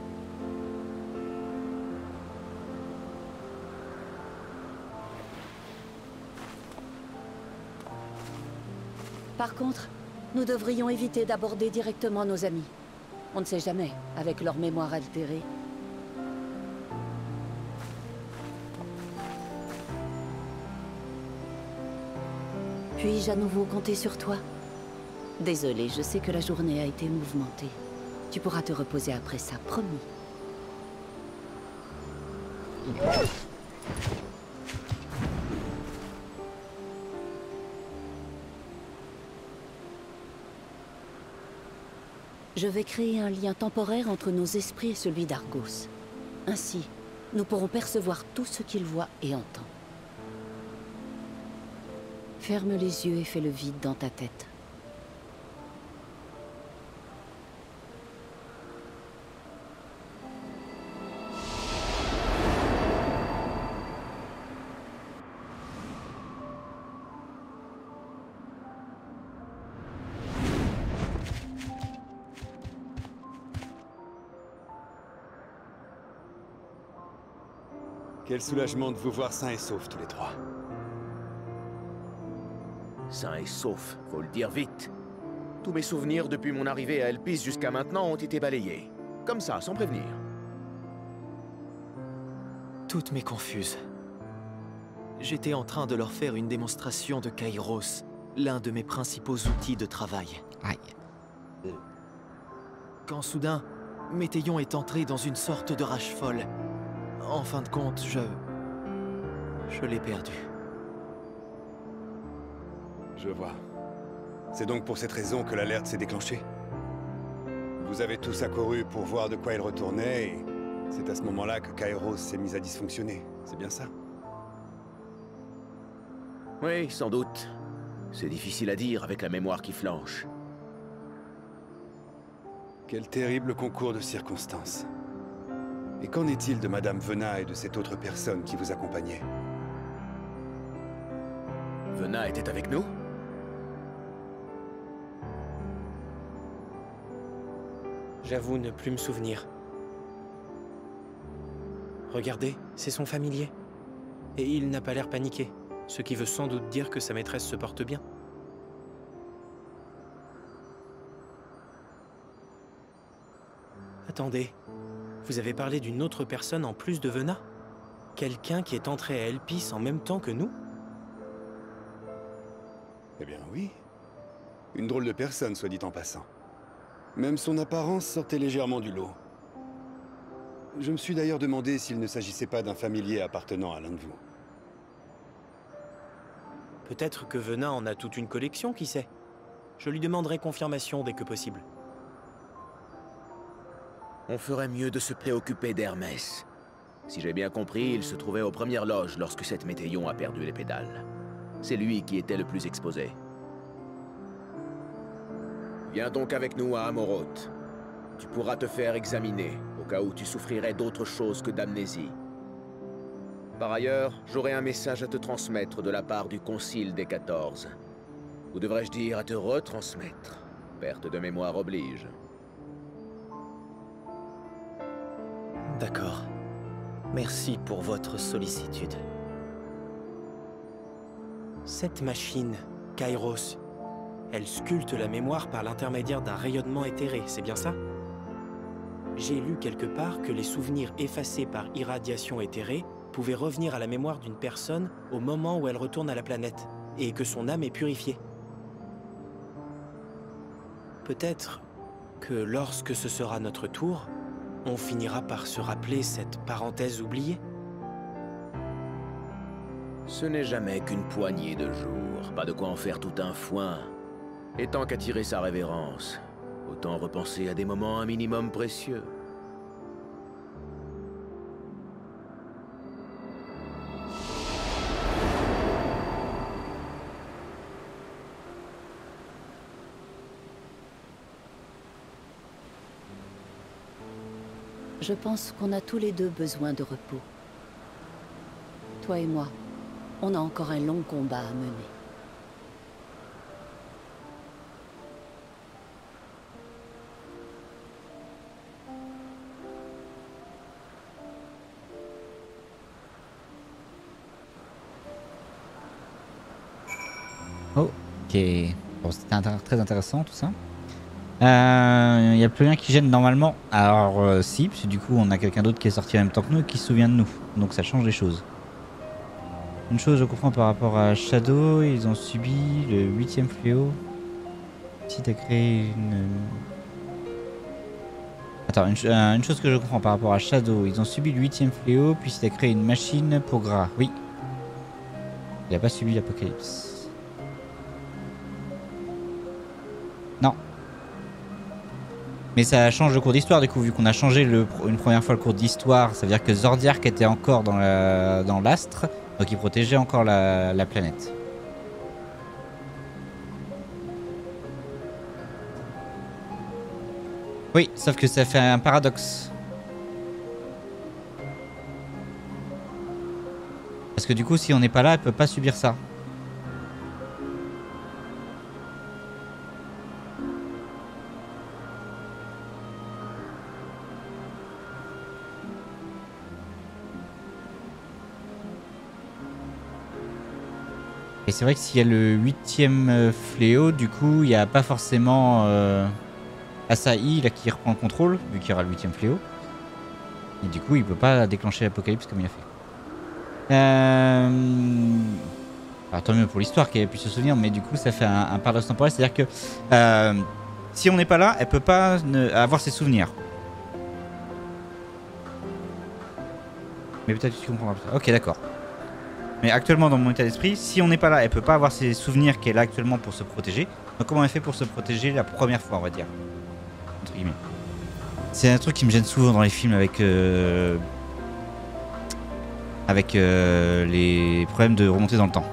Par contre, nous devrions éviter d'aborder directement nos amis. On ne sait jamais, avec leur mémoire altérée. Puis-je à nouveau compter sur toi? Désolée, je sais que la journée a été mouvementée. Tu pourras te reposer après ça, promis. Je vais créer un lien temporaire entre nos esprits et celui d'Argos. Ainsi, nous pourrons percevoir tout ce qu'il voit et entend. Ferme les yeux et fais le vide dans ta tête. Quel soulagement de vous voir sains et saufs tous les trois. Sain et sauf, faut le dire vite. Tous mes souvenirs depuis mon arrivée à Elpis jusqu'à maintenant ont été balayés. Comme ça, sans prévenir. Toutes m'est confuse. J'étais en train de leur faire une démonstration de Kairos, l'un de mes principaux outils de travail. Aïe. Quand soudain, Météion est entré dans une sorte de rage folle. En fin de compte, je l'ai perdu. Je vois. C'est donc pour cette raison que l'alerte s'est déclenchée. Vous avez tous accouru pour voir de quoi il retournait, et c'est à ce moment-là que Kairos s'est mise à dysfonctionner. C'est bien ça? Oui, sans doute. C'est difficile à dire avec la mémoire qui flanche. Quel terrible concours de circonstances. Et qu'en est-il de Madame Venat et de cette autre personne qui vous accompagnait? Venat était avec nous? J'avoue ne plus me souvenir. Regardez, c'est son familier. Et il n'a pas l'air paniqué, ce qui veut sans doute dire que sa maîtresse se porte bien. Attendez, vous avez parlé d'une autre personne en plus de Venat? Quelqu'un qui est entré à Elpis en même temps que nous? Eh bien oui. Une drôle de personne, soit dit en passant. Même son apparence sortait légèrement du lot. Je me suis d'ailleurs demandé s'il ne s'agissait pas d'un familier appartenant à l'un de vous. Peut-être que Venat en a toute une collection, qui sait? Je lui demanderai confirmation dès que possible. On ferait mieux de se préoccuper d'Hermès. Si j'ai bien compris, il se trouvait aux premières loges lorsque cette Météion a perdu les pédales. C'est lui qui était le plus exposé. Viens donc avec nous à Amoroth. Tu pourras te faire examiner, au cas où tu souffrirais d'autre chose que d'amnésie. Par ailleurs, j'aurai un message à te transmettre de la part du Concile des 14. Ou devrais-je dire à te retransmettre? Perte de mémoire oblige. D'accord. Merci pour votre sollicitude. Cette machine, Kairos, elle sculpte la mémoire par l'intermédiaire d'un rayonnement éthéré, c'est bien ça? J'ai lu quelque part que les souvenirs effacés par irradiation éthérée pouvaient revenir à la mémoire d'une personne au moment où elle retourne à la planète, et que son âme est purifiée. Peut-être que lorsque ce sera notre tour, on finira par se rappeler cette parenthèse oubliée. Ce n'est jamais qu'une poignée de jours, pas de quoi en faire tout un foin. Et tant qu'attirer sa révérence, autant repenser à des moments un minimum précieux. Je pense qu'on a tous les deux besoin de repos. Toi et moi, on a encore un long combat à mener. Ok. Bon, c'était très intéressant tout ça. Il n'y a plus rien qui gêne normalement. Alors si, parce que du coup on a quelqu'un d'autre qui est sorti en même temps que nous et qui se souvient de nous. Donc ça change les choses. Une chose je comprends par rapport à Shadow, ils ont subi le 8e fléau. Si t'as créé une... Attends, une chose que je comprends par rapport à Shadow, ils ont subi le 8e fléau, puis si t'as créé une machine pour Gras. Oui. Il a pas subi l'apocalypse. Non. Mais ça change le cours d'histoire du coup, vu qu'on a changé une première fois le cours d'histoire, ça veut dire que Zordiark était encore dans l'astre, donc il protégeait encore la planète. Oui, sauf que ça fait un paradoxe. Parce que du coup, si on n'est pas là, elle peut pas subir ça. Et c'est vrai que s'il y a le 8e fléau, du coup, il n'y a pas forcément Asahi là, qui reprend le contrôle, vu qu'il y aura le 8e fléau. Et du coup, il peut pas déclencher l'apocalypse comme il a fait. Alors tant mieux pour l'histoire qu'elle ait pu se souvenir, mais du coup, ça fait un paradoxe temporel. C'est-à-dire que si on n'est pas là, elle peut pas avoir ses souvenirs. Mais peut-être que tu comprendras plus tard. Ok, d'accord. Mais actuellement, dans mon état d'esprit, si on n'est pas là, elle peut pas avoir ses souvenirs qu'elle a actuellement pour se protéger. Donc comment elle fait pour se protéger la première fois, on va dire, entre guillemets. C'est un truc qui me gêne souvent dans les films avec les problèmes de remontée dans le temps.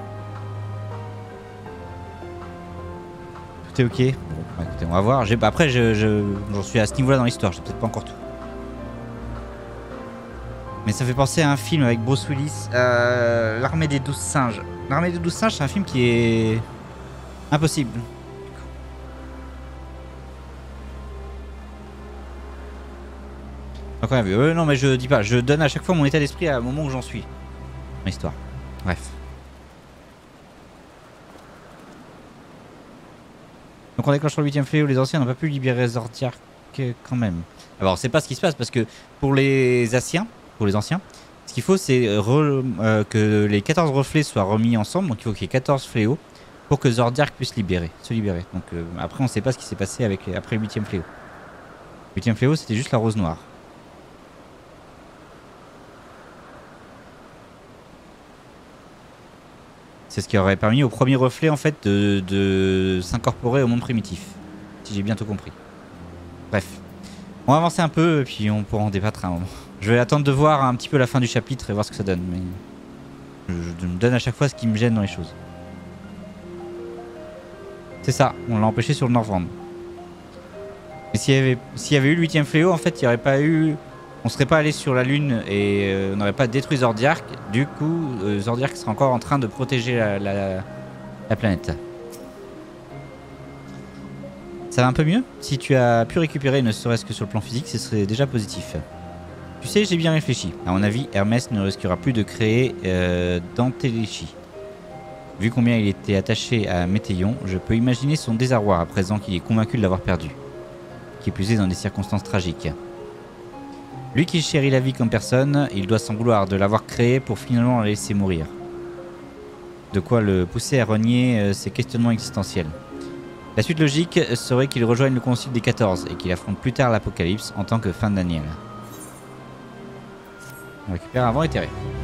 Tout est ok. Bon, bah, écoutez, on va voir. Après, j'en suis à ce niveau-là dans l'histoire. Je sais peut-être pas encore tout. Mais ça fait penser à un film avec Bruce Willis, L'Armée des 12 singes. L'Armée des 12 singes, c'est un film qui est impossible. Donc on a vu. Non mais je dis pas, je donne à chaque fois mon état d'esprit à un moment où j'en suis. Dans l'histoire. Bref. Donc en déclenchant le 8e fléau, les anciens n'ont pas pu libérer Zordiark quand même. Alors c'est pas ce qui se passe parce que pour les anciens, ce qu'il faut c'est que les 14 reflets soient remis ensemble. Donc il faut qu'il y ait 14 fléaux pour que Zordiark puisse se libérer. Donc après on sait pas ce qui s'est passé après le 8e fléau. Le 8e fléau c'était juste la rose noire. C'est ce qui aurait permis au premier reflet en fait de s'incorporer au monde primitif. Si j'ai bien tout compris. Bref. On va avancer un peu et puis on pourra en débattre à un moment. Je vais attendre de voir un petit peu la fin du chapitre et voir ce que ça donne. Mais je me donne à chaque fois ce qui me gêne dans les choses. C'est ça, on l'a empêché sur le Northrend. Mais s'il y avait eu le 8e fléau, en fait, il n'y aurait pas eu... On serait pas allé sur la Lune et on n'aurait pas détruit Zordiark. Du coup, Zordiark serait encore en train de protéger la planète. Ça va un peu mieux? Si tu as pu récupérer ne serait-ce que sur le plan physique, ce serait déjà positif. Tu sais, j'ai bien réfléchi. À mon avis, Hermès ne risquera plus de créer d'Antéléchie. Vu combien il était attaché à Météion, je peux imaginer son désarroi à présent qu'il est convaincu de l'avoir perdu. Qui est plus est dans des circonstances tragiques. Lui qui chérit la vie comme personne, il doit s'en vouloir de l'avoir créé pour finalement la laisser mourir. De quoi le pousser à renier ses questionnements existentiels. La suite logique serait qu'il rejoigne le Concile des 14 et qu'il affronte plus tard l'Apocalypse en tant que fin de Daniel. On récupère avant éthéré.